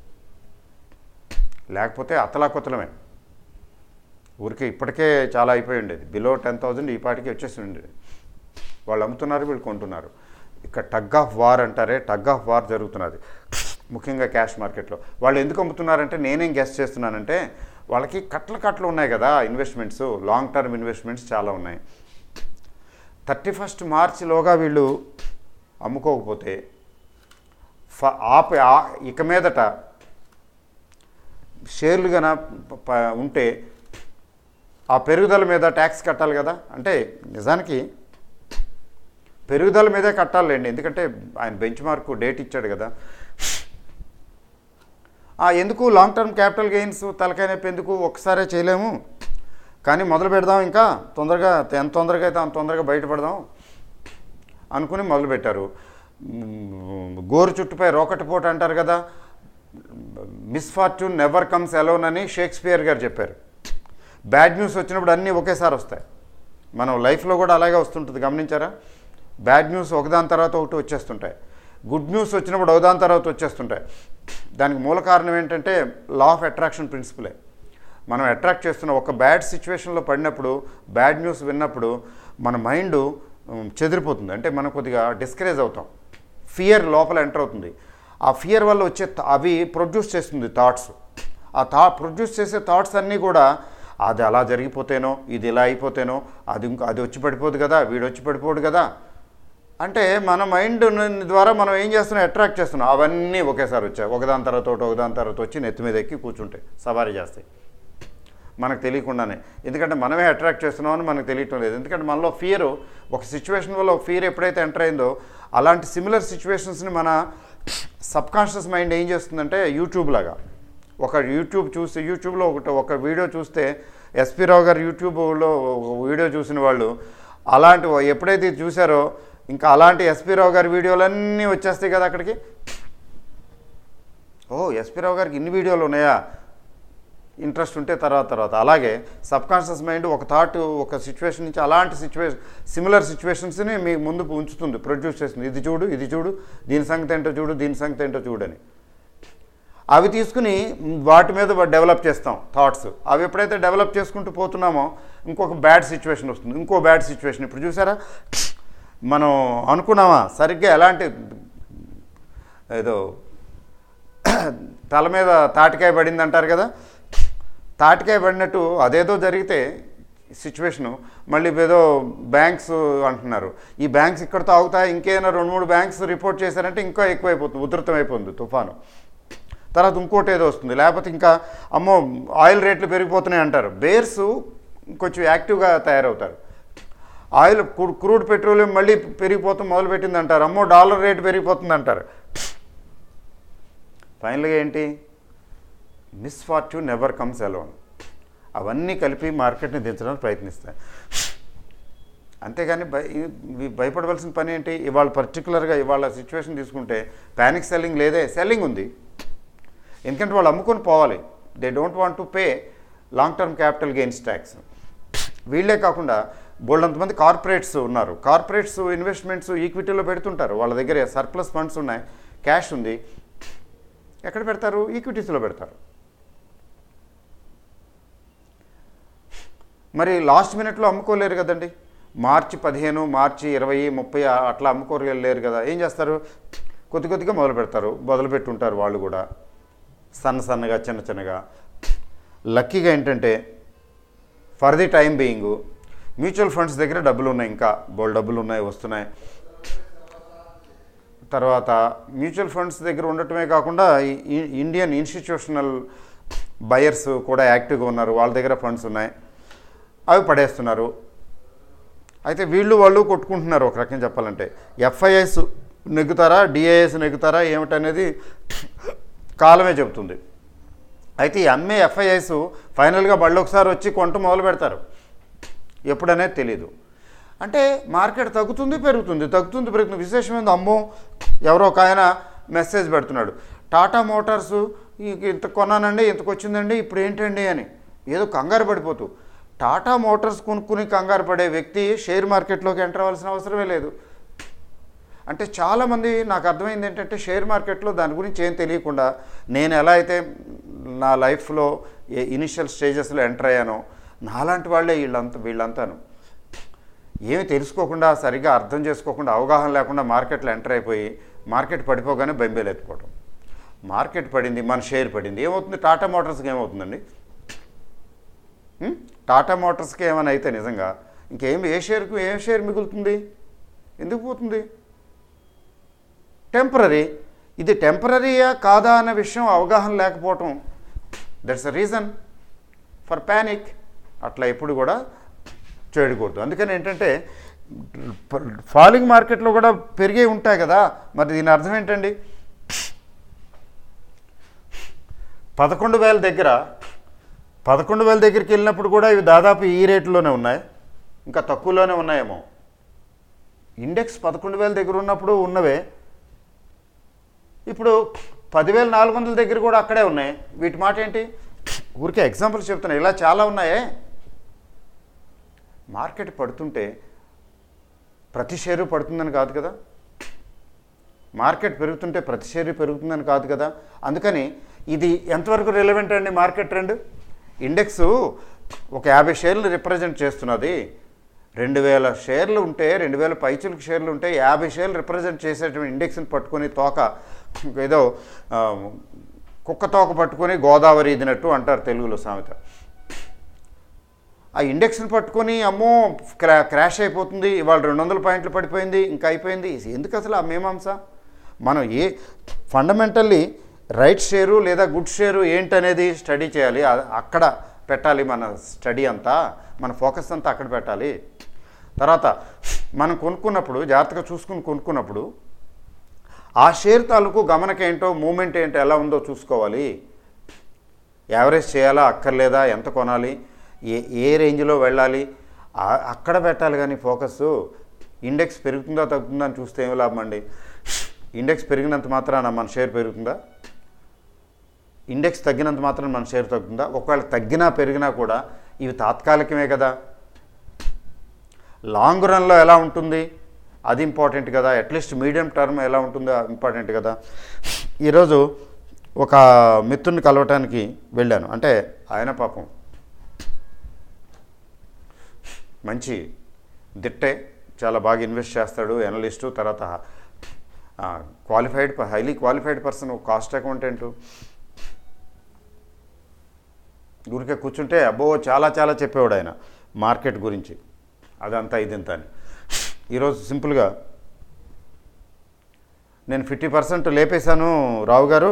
లేకపోతే అతలాకుతలమే. ఊరికే ఇప్పటికే చాలా అయిపోయి ఉండేది, బిలో టెన్ థౌజండ్ ఈ పాటికి వచ్చేసి ఉండేది. వాళ్ళు అమ్ముతున్నారు, వీళ్ళు కొంటున్నారు. ఇక్కడ టగ్ ఆఫ్ వార్ అంటారే, టగ్ ఆఫ్ వార్ జరుగుతున్నది ముఖ్యంగా క్యాష్ మార్కెట్లో. వాళ్ళు ఎందుకు అమ్ముతున్నారంటే నేనేం గెస్ చేస్తున్నానంటే వాళ్ళకి కట్ల కట్టలు ఉన్నాయి కదా ఇన్వెస్ట్మెంట్స్, లాంగ్ టర్మ్ ఇన్వెస్ట్మెంట్స్ చాలా ఉన్నాయి. థర్టీ ఫస్ట్ మార్చిలోగా వీళ్ళు అమ్ముకోకపోతే ఫ ఆపే ఇక మీదట షేర్లు గన ఉంటే ఆ పెరుగుదల మీద ట్యాక్స్ కట్టాలి కదా. అంటే నిజానికి పెరుగుదల మీదే కట్టాలండి, ఎందుకంటే ఆయన బెంచ్ మార్క్ డేట్ ఇచ్చాడు కదా. ఎందుకు లాంగ్ టర్మ్ క్యాపిటల్ గెయిన్స్ తలకాయ నొప్పి ఎందుకు, ఒక్కసారే చేయలేము కానీ మొదలు పెడదాం, ఇంకా తొందరగా ఎంత తొందరగా అయితే అంత తొందరగా బయటపడదాం అనుకుని మొదలుపెట్టారు. గోరు చుట్టుపై రోకటిపోటు అంటారు కదా, మిస్ఫార్చ్యూన్ నెవర్ కమ్స్ అలోన్ అని షేక్స్పియర్ గారు చెప్పారు. బ్యాడ్ న్యూస్ వచ్చినప్పుడు అన్నీ ఒకేసారి వస్తాయి. మనం లైఫ్లో కూడా అలాగే వస్తుంటుంది, గమనించారా? బ్యాడ్ న్యూస్ ఒకదాని తర్వాత ఒకటి వచ్చేస్తుంటాయి, గుడ్ న్యూస్ వచ్చినప్పుడు ఒకదాని తర్వాత వచ్చేస్తుంటాయి. దానికి మూల కారణం ఏంటంటే లా ఆఫ్ అట్రాక్షన్ ప్రిన్సిపలే. మనం అట్రాక్ట్ చేస్తున్న ఒక బ్యాడ్ సిచ్యువేషన్లో పడినప్పుడు, బ్యాడ్ న్యూస్ విన్నప్పుడు మన మైండ్ చెదిరిపోతుంది, అంటే మనం కొద్దిగా డిస్కరేజ్ అవుతాం, ఫియర్ లోపల ఎంటర్ అవుతుంది. ఆ ఫియర్ వల్ల వచ్చే అవి ప్రొడ్యూస్ చేస్తుంది థాట్స్. ఆ థా ప్రొడ్యూస్ చేసే థాట్స్ అన్నీ కూడా అది అలా జరిగిపోతేనో, ఇది ఇలా అయిపోతేనో, అది ఇంకో అది వచ్చి పడిపోదు కదా, వీడు వచ్చి పడిపోడు కదా, అంటే మన మైండ్ ద్వారా మనం ఏం చేస్తున్నాం, అట్రాక్ట్ చేస్తున్నాం. అవన్నీ ఒకేసారి వచ్చాయి, ఒకదాని తర్వాత ఒకటి ఒకదాని తర్వాత వచ్చి నెత్తి మీద ఎక్కి కూర్చుంటాయి, సవారీ చేస్తాయి మనకు తెలియకుండానే. ఎందుకంటే మనమే అట్రాక్ట్ చేస్తున్నామని మనకు తెలియటం లేదు. ఎందుకంటే మనలో ఫియర్, ఒక సిచ్యువేషన్ వల్ల ఒక ఫియర్ ఎప్పుడైతే ఎంటర్ అయిందో, అలాంటి సిమిలర్ సిచ్యువేషన్స్ని మన సబ్కాన్షియస్ మైండ్ ఏం చేస్తుందంటే యూట్యూబ్ లాగా, ఒక యూట్యూబ్ చూస్తే యూట్యూబ్లో ఒకటి ఒక వీడియో చూస్తే, ఎస్పీ రావు గారు యూట్యూబ్లో వీడియో చూసిన వాళ్ళు అలాంటి ఎప్పుడైతే చూసారో ఇంకా అలాంటి ఎస్పీ రావు గారి వీడియోలన్నీ వచ్చేస్తాయి కదా అక్కడికి. ఓ ఎస్పీ రావు గారికి ఇన్ని వీడియోలు ఉన్నాయా, ఇంట్రెస్ట్ ఉంటే తర్వాత తర్వాత అలాగే సబ్కాన్షియస్ మైండ్ ఒక థాట్, ఒక సిచ్యువేషన్ నుంచి అలాంటి సిచ్యువేషన్ సిమిలర్ సిచ్యువేషన్స్ని మీ ముందు ఉంచుతుంది, ప్రొడ్యూస్ చేస్తుంది. ఇది చూడు, ఇది చూడు, దీని సంగతి ఏంటో చూడు, దీని సంగతి ఏంటో చూడని. అవి తీసుకుని వాటి మీద డెవలప్ చేస్తాం థాట్స్. అవి ఎప్పుడైతే డెవలప్ చేసుకుంటూ పోతున్నామో ఇంకొక బ్యాడ్ సిచ్యువేషన్ వస్తుంది, ఇంకో బ్యాడ్ సిచ్యువేషన్. ఇప్పుడు చూసారా, మనం అనుకున్నామా సరిగ్గా ఎలాంటి ఏదో తల మీద తాటికాయ పడింది అంటారు కదా, తాటికాయ పడినట్టు అదేదో జరిగితే సిచ్యువేషను, మళ్ళీ ఏదో బ్యాంక్స్ అంటున్నారు, ఈ బ్యాంక్స్ ఇక్కడతో ఆగుతాయి, ఇంకేమైనా రెండు మూడు బ్యాంక్స్ రిపోర్ట్ చేశారంటే ఇంకా ఎక్కువైపోతుంది, ఉధృతం అయిపోతుంది తుఫాను. తర్వాత ఇంకోటి ఏదో వస్తుంది, లేకపోతే ఇంకా అమ్మో ఆయిల్ రేట్లు పెరిగిపోతున్నాయి అంటారు. బేర్స్ కొంచెం యాక్టివ్గా తయారవుతారు. ఆయిల్ క్రూడ్ పెట్రోలియం మళ్ళీ పెరిగిపోతాం మొదలుపెట్టింది అంటారు, అమ్మో డాలర్ రేటు పెరిగిపోతుంది అంటారు. ఫైనల్గా ఏంటి, మిస్ఫార్చ్యూన్ నెవర్ కమ్స్ అలోన్. అవన్నీ కలిపి మార్కెట్ని దించడానికి ప్రయత్నిస్తాయి. అంతేగాని భయ భయపడవలసిన పని ఏంటి? ఇవాళ పర్టికులర్గా ఇవాళ సిచ్యువేషన్ తీసుకుంటే ప్యానిక్ సెల్లింగ్ లేదే, సెల్లింగ్ ఉంది. ఎందుకంటే వాళ్ళు అమ్ముకొని పోవాలి, they don't want to pay long term capital gains tax. వీళ్ళే కాకుండా బోల్డంతమంది కార్పొరేట్స్ ఉన్నారు. కార్పొరేట్స్ ఇన్వెస్ట్మెంట్స్ ఈక్విటీలో పెడుతుంటారు, వాళ్ళ దగ్గర సర్ప్లస్ ఫండ్స్ ఉన్నాయి, క్యాష్ ఉంది. ఎక్కడ పెడతారు? ఈక్విటీస్లో పెడతారు. మరి లాస్ట్ మినిట్లో అమ్ముకోలేరు కదండి. మార్చి పదిహేను మార్చి ఇరవై ముప్పై అట్లా అమ్ముకోలేరు కదా. ఏం చేస్తారు? కొద్ది కొద్దిగా మొదలు పెడతారు, మొదలు పెట్టుంటారు వాళ్ళు కూడా సన్న సన్నగా చిన్న చిన్నగా. లక్కీగా ఏంటంటే for the time being mutual funds దగ్గర డబ్బులు ఉన్నాయి, ఇంకా బోల్ డబ్బులు ఉన్నాయి, వస్తున్నాయి. తర్వాత మ్యూచువల్ ఫండ్స్ దగ్గర ఉండటమే కాకుండా ఇండియన్ ఇన్స్టిట్యూషనల్ బయర్స్ కూడా యాక్టివ్గా ఉన్నారు, వాళ్ళ దగ్గర ఫండ్స్ ఉన్నాయి, అవి పడేస్తున్నారు. అయితే వీళ్ళు వాళ్ళు కొట్టుకుంటున్నారు ఒక రకంగా చెప్పాలంటే. ఎఫ్ఐఎస్ నెగ్గుతారా డిఐఎస్ నెగ్గుతారా ఏమిటనేది కాలమే చెబుతుంది. అయితే ఈ అమ్మే ఎఫ్ఐఎస్ ఫైనల్గా మళ్ళీ ఒకసారి వచ్చి కొంట మొదలు పెడతారు, ఎప్పుడనేది తెలీదు. అంటే మార్కెట్ తగ్గుతుంది పెరుగుతుంది, తగ్గుతుంది పెరుగుతుంది. విశేషమైంది, అమ్మో ఎవరో ఒక ఆయన మెసేజ్ పెడుతున్నాడు, టాటా మోటార్స్ ఇంత కొన్నానండి ఇంతకు వచ్చిందండి ఇప్పుడు ఏంటండి అని ఏదో కంగారు పడిపోతూ. టాటా మోటార్స్ కొనుక్కుని కంగారు పడే వ్యక్తి షేర్ మార్కెట్లోకి ఎంటర్ అవ్వాల్సిన అవసరమే లేదు. అంటే చాలామంది నాకు అర్థమైంది ఏంటంటే షేర్ మార్కెట్లో దాని గురించి ఏం తెలియకుండా నేను ఎలా అయితే నా లైఫ్లో ఇనిషియల్ స్టేజెస్లో ఎంటర్ అయ్యానో నాలాంటి వాళ్ళే వీళ్ళంతా వీళ్ళంతాను ఏమి తెలుసుకోకుండా సరిగ్గా అర్థం చేసుకోకుండా అవగాహన లేకుండా మార్కెట్లో ఎంటర్ అయిపోయి మార్కెట్ పడిపోగానే బెంబేలు ఎత్తుకోవడం. మార్కెట్ పడింది, మన షేర్ పడింది, ఏమవుతుంది? టాటా మోటార్స్కి ఏమవుతుందండి? టాటా మోటార్స్కి ఏమైనా అయితే నిజంగా ఇంకేం ఏ షేర్కు ఏ షేర్ మిగులుతుంది? ఎందుకు పోతుంది? టెంపరీ. ఇది టెంపరీయా కాదా అన్న విషయం అవగాహన లేకపోవటం, that's a reason for panic. అట్లా ఎప్పుడు కూడా చేయకూడదు. అందుకని ఏంటంటే ఫాలింగ్ మార్కెట్లో కూడా పెరిగే ఉంటాయి కదా, మరి దీని అర్థం ఏంటండి? పదకొండు వేల దగ్గర పదకొండు వేల దగ్గరికి వెళ్ళినప్పుడు కూడా ఇవి దాదాపు ఈ రేట్లోనే ఉన్నాయి, ఇంకా తక్కువలోనే ఉన్నాయేమో. ఇండెక్స్ పదకొండు వేల దగ్గర ఉన్నప్పుడు ఉన్నవే, ఇప్పుడు పదివేల నాలుగు వందల దగ్గర కూడా అక్కడే ఉన్నాయి. వీటి మాట ఏంటి? ఊరికే ఎగ్జాంపుల్స్ చెప్తున్నాయి, ఇలా చాలా ఉన్నాయే. మార్కెట్ పడుతుంటే ప్రతి షేరు పడుతుందని కాదు కదా, మార్కెట్ పెరుగుతుంటే ప్రతి షేరు పెరుగుతుందని కాదు కదా. అందుకని ఇది ఎంతవరకు రిలవెంట్ అండి మార్కెట్ ట్రెండ్? ఇండెక్స్ ఒక యాభై షేర్లు రిప్రజెంట్ చేస్తున్నది. రెండు వేల షేర్లు ఉంటే, రెండు వేల పైచులకు షేర్లు ఉంటే యాభై షేర్లు రిప్రజెంట్ చేసేటువంటి ఇండెక్స్ని పట్టుకొని తోక ఏదో కుక్క తోక పట్టుకొని గోదావరి ఇదినట్టు అంటారు తెలుగులో సామెత. ఆ ఇండెక్స్ని పట్టుకొని అమ్మో క్రా క్రాష్ అయిపోతుంది, ఇవాళ రెండు వందల పాయింట్లు పడిపోయింది, ఇంకా అయిపోయింది. ఎందుకు అసలు ఆ మీమాంస? మనం ఏ ఫండమెంటల్లీ రైట్ షేరు లేదా గుడ్ షేరు ఏంటనేది స్టడీ చేయాలి, అక్కడ పెట్టాలి మన స్టడీ అంతా, మన ఫోకస్ అంతా అక్కడ పెట్టాలి. తర్వాత మనం కొనుక్కున్నప్పుడు జాగ్రత్తగా చూసుకుని కొనుక్కున్నప్పుడు ఆ షేర్ తాలూకు గమనక ఏంటో, మూమెంట్ ఏంటో ఎలా ఉందో చూసుకోవాలి. యావరేజ్ చేయాలా అక్కర్లేదా, ఎంత కొనాలి, ఏ ఏ రేంజ్లో వెళ్ళాలి, అక్కడ పెట్టాలి. కానీ ఫోకస్ ఇండెక్స్ పెరుగుతుందా తగ్గుతుందా అని చూస్తే ఏమి లాభం అండి? ఇండెక్స్ పెరిగినంత మాత్రాన మన షేర్ పెరుగుతుందా? ఇండెక్స్ తగ్గినంత మాత్రం మన షేర్ తగ్గుతుందా? ఒకవేళ తగ్గినా పెరిగినా కూడా ఇవి తాత్కాలికమే కదా. లాంగ్ రన్లో ఎలా ఉంటుంది అది ఇంపార్టెంట్ కదా, అట్లీస్ట్ మీడియం టర్మ్ ఎలా ఉంటుందో ఇంపార్టెంట్ కదా. ఈరోజు ఒక మిత్రుని కలవటానికి వెళ్ళాను. అంటే ఆయన పాపం మంచి దిట్టే, చాలా బాగా ఇన్వెస్ట్ చేస్తాడు, ఎనలిస్టు, తర్వాత qualified highly qualified person, cost accountant. ఊరికే కూర్చుంటే అబ్బో చాలా చాలా చెప్పేవాడు ఆయన మార్కెట్ గురించి, అదంతా ఇదంతా అని. ఈరోజు సింపుల్గా నేను ఫిఫ్టీ పర్సెంట్ లేపేశాను రావు గారు.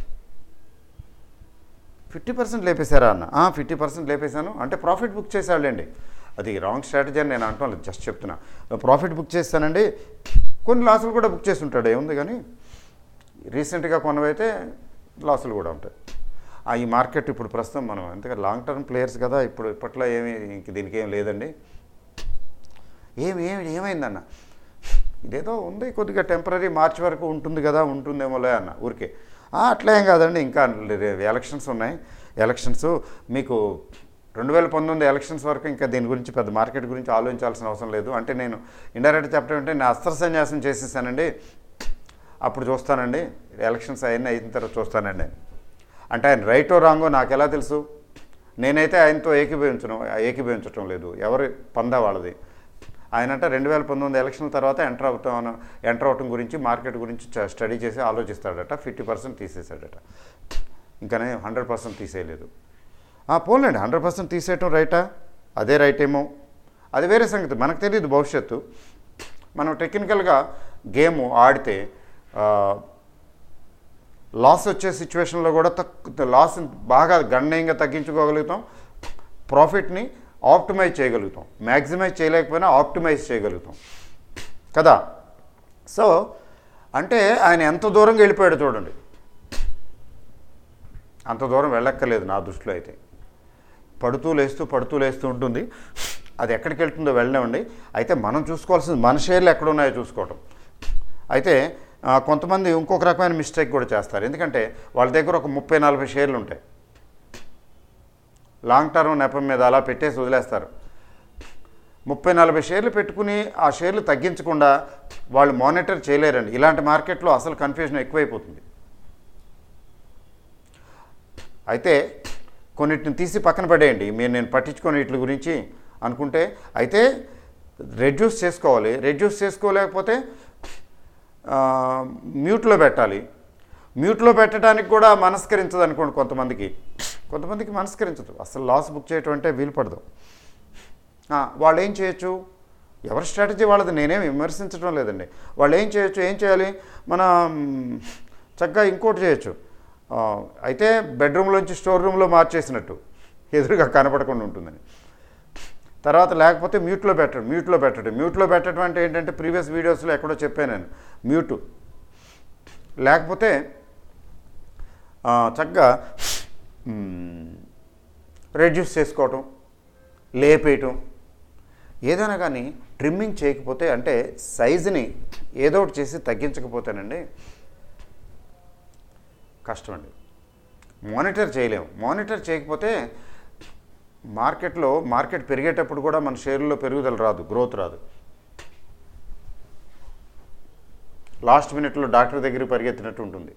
ఫిఫ్టీ పర్సెంట్ లేపేశారా అన్న? ఫిఫ్టీ పర్సెంట్ లేపేశాను అంటే ప్రాఫిట్ బుక్ చేసాడండి. అది రాంగ్ స్ట్రాటజీ అని నేను అంటాను, జస్ట్ చెప్తున్నా. ప్రాఫిట్ బుక్ చేస్తానండి, కొన్ని లాసులు కూడా బుక్ చేసి ఉంటాడు, ఏముంది. కానీ రీసెంట్గా కొన్నవైతే లాసులు కూడా ఉంటాయి. ఈ మార్కెట్ ఇప్పుడు ప్రస్తుతం మనం ఎందుకంటే లాంగ్ టర్మ్ ప్లేయర్స్ కదా, ఇప్పుడు ఇప్పట్లో ఏమి ఇంక దీనికి ఏం లేదండి. ఏమి ఏమి ఏమైందన్న, ఇదేదో ఉంది కొద్దిగా టెంపరీ, మార్చి వరకు ఉంటుంది కదా, ఉంటుందేమోలే అన్న ఊరికే. అట్లా ఏం కాదండి, ఇంకా ఎలక్షన్స్ ఉన్నాయి. ఎలక్షన్స్ మీకు రెండు వేల పంతొమ్మిది ఎలక్షన్స్ వరకు ఇంకా దీని గురించి పెద్ద మార్కెట్ గురించి ఆలోచించాల్సిన అవసరం లేదు. అంటే నేను ఇండైరెక్ట్ చెప్పడం అంటే నేను అస్త్ర సన్యాసం చేసేసానండి, అప్పుడు చూస్తానండి, ఎలక్షన్స్ అవన్నీ అయిన తర్వాత చూస్తానండి. అంటే ఆయన రైటో రాంగో నాకు ఎలా తెలుసు? నేనైతే ఆయనతో ఏకీభవించడం ఏకీభవించడం లేదు, ఎవరి పందా వాళ్ళది. ఆయనంట రెండు వేల పంతొమ్మిది ఎలక్షన్ తర్వాత ఎంటర్ అవుతాను ఎంటర్ అవటం గురించి, మార్కెట్ గురించి స్టడీ చేసి ఆలోచిస్తాడట. ఫిఫ్టీ పర్సెంట్ తీసేసాడట, ఇంకానే హండ్రెడ్ పర్సెంట్ తీసేయలేదు. పోలేండి, హండ్రెడ్ పర్సెంట్ తీసేయటం రైటా? అదే రైట్ ఏమో, అది వేరే సంగతి, మనకు తెలియదు భవిష్యత్తు. మనం టెక్నికల్గా గేమ్ ఆడితే లాస్ వచ్చే సిచ్యువేషన్లో కూడా తక్కువ లాస్ బాగా గణనీయంగా తగ్గించుకోగలుగుతాం, ప్రాఫిట్ని ఆప్టిమైజ్ చేయగలుగుతాం. మ్యాక్సిమైజ్ చేయలేకపోయినా ఆప్టిమైజ్ చేయగలుగుతాం కదా. సో అంటే ఆయన ఎంత దూరంగా వెళ్ళిపోయాడు చూడండి. అంత దూరం వెళ్ళక్కర్లేదు నా దృష్టిలో అయితే. పడుతూ లేస్తూ పడుతూ లేస్తూ ఉంటుంది, అది ఎక్కడికి వెళ్తుందో వెళ్ళనివ్వండి. అయితే మనం చూసుకోవాల్సింది మన షేర్లు ఎక్కడ ఉన్నాయో చూసుకోవటం. అయితే కొంతమంది ఇంకొక రకమైన మిస్టేక్ కూడా చేస్తారు, ఎందుకంటే వాళ్ళ దగ్గర ఒక ముప్పై నలభై షేర్లు ఉంటాయి, లాంగ్ టర్మ్ నెపం మీద అలా పెట్టేసి వదిలేస్తారు. ముప్పై నలభై షేర్లు పెట్టుకుని ఆ షేర్లు తగ్గించకుండా వాళ్ళు మానిటర్ చేయలేరండి. ఇలాంటి మార్కెట్లో అసలు కన్ఫ్యూజన్ ఎక్కువైపోతుంది. అయితే కొన్నిటిని తీసి పక్కన పడేయండి, మీరు నేను పట్టించుకొని వీటి గురించి అనుకుంటే అయితే రెడ్యూస్ చేసుకోవాలి. రెడ్యూస్ చేసుకోలేకపోతే మ్యూట్లో పెట్టాలి. మ్యూట్లో పెట్టడానికి కూడా మనస్కరించదు అనుకోండి కొంతమందికి. కొంతమందికి మనస్కరించదు, అసలు లాస్ బుక్ చేయటం అంటే వీలు పడదు. వాళ్ళు ఏం చేయొచ్చు, ఎవరి స్ట్రాటజీ వాళ్ళది, నేనేం విమర్శించడం లేదండి. వాళ్ళు ఏం చేయొచ్చు, ఏం చేయాలి, మన చక్కగా ఇంకోటి చేయొచ్చు. అయితే బెడ్రూమ్లోంచి స్టోర్ రూమ్లో మార్చేసినట్టు ఎదురుగా కనపడకుండా ఉంటుందని. తర్వాత లేకపోతే మ్యూట్లో పెట్టడం మ్యూట్లో పెట్టడం మ్యూట్లో పెట్టడం అంటే ఏంటంటే ప్రీవియస్ వీడియోస్లో ఎక్కడో చెప్పాను నేను మ్యూటు. లేకపోతే చక్కగా రెడ్యూస్ చేసుకోవటం, లేపేయటం, ఏదైనా కానీ ట్రిమ్మింగ్ చేయకపోతే అంటే సైజుని ఏదో ఒకటి చేసి తగ్గించకపోతేనండి కష్టం అండి. మానిటర్ చేయలేము. మానిటర్ చేయకపోతే మార్కెట్లో మార్కెట్ పెరిగేటప్పుడు కూడా మన షేర్లో పెరుగుదల రాదు, గ్రోత్ రాదు. లాస్ట్ మినిట్లో డాక్టర్ దగ్గరికి పరిగెత్తినట్టు ఉంటుంది.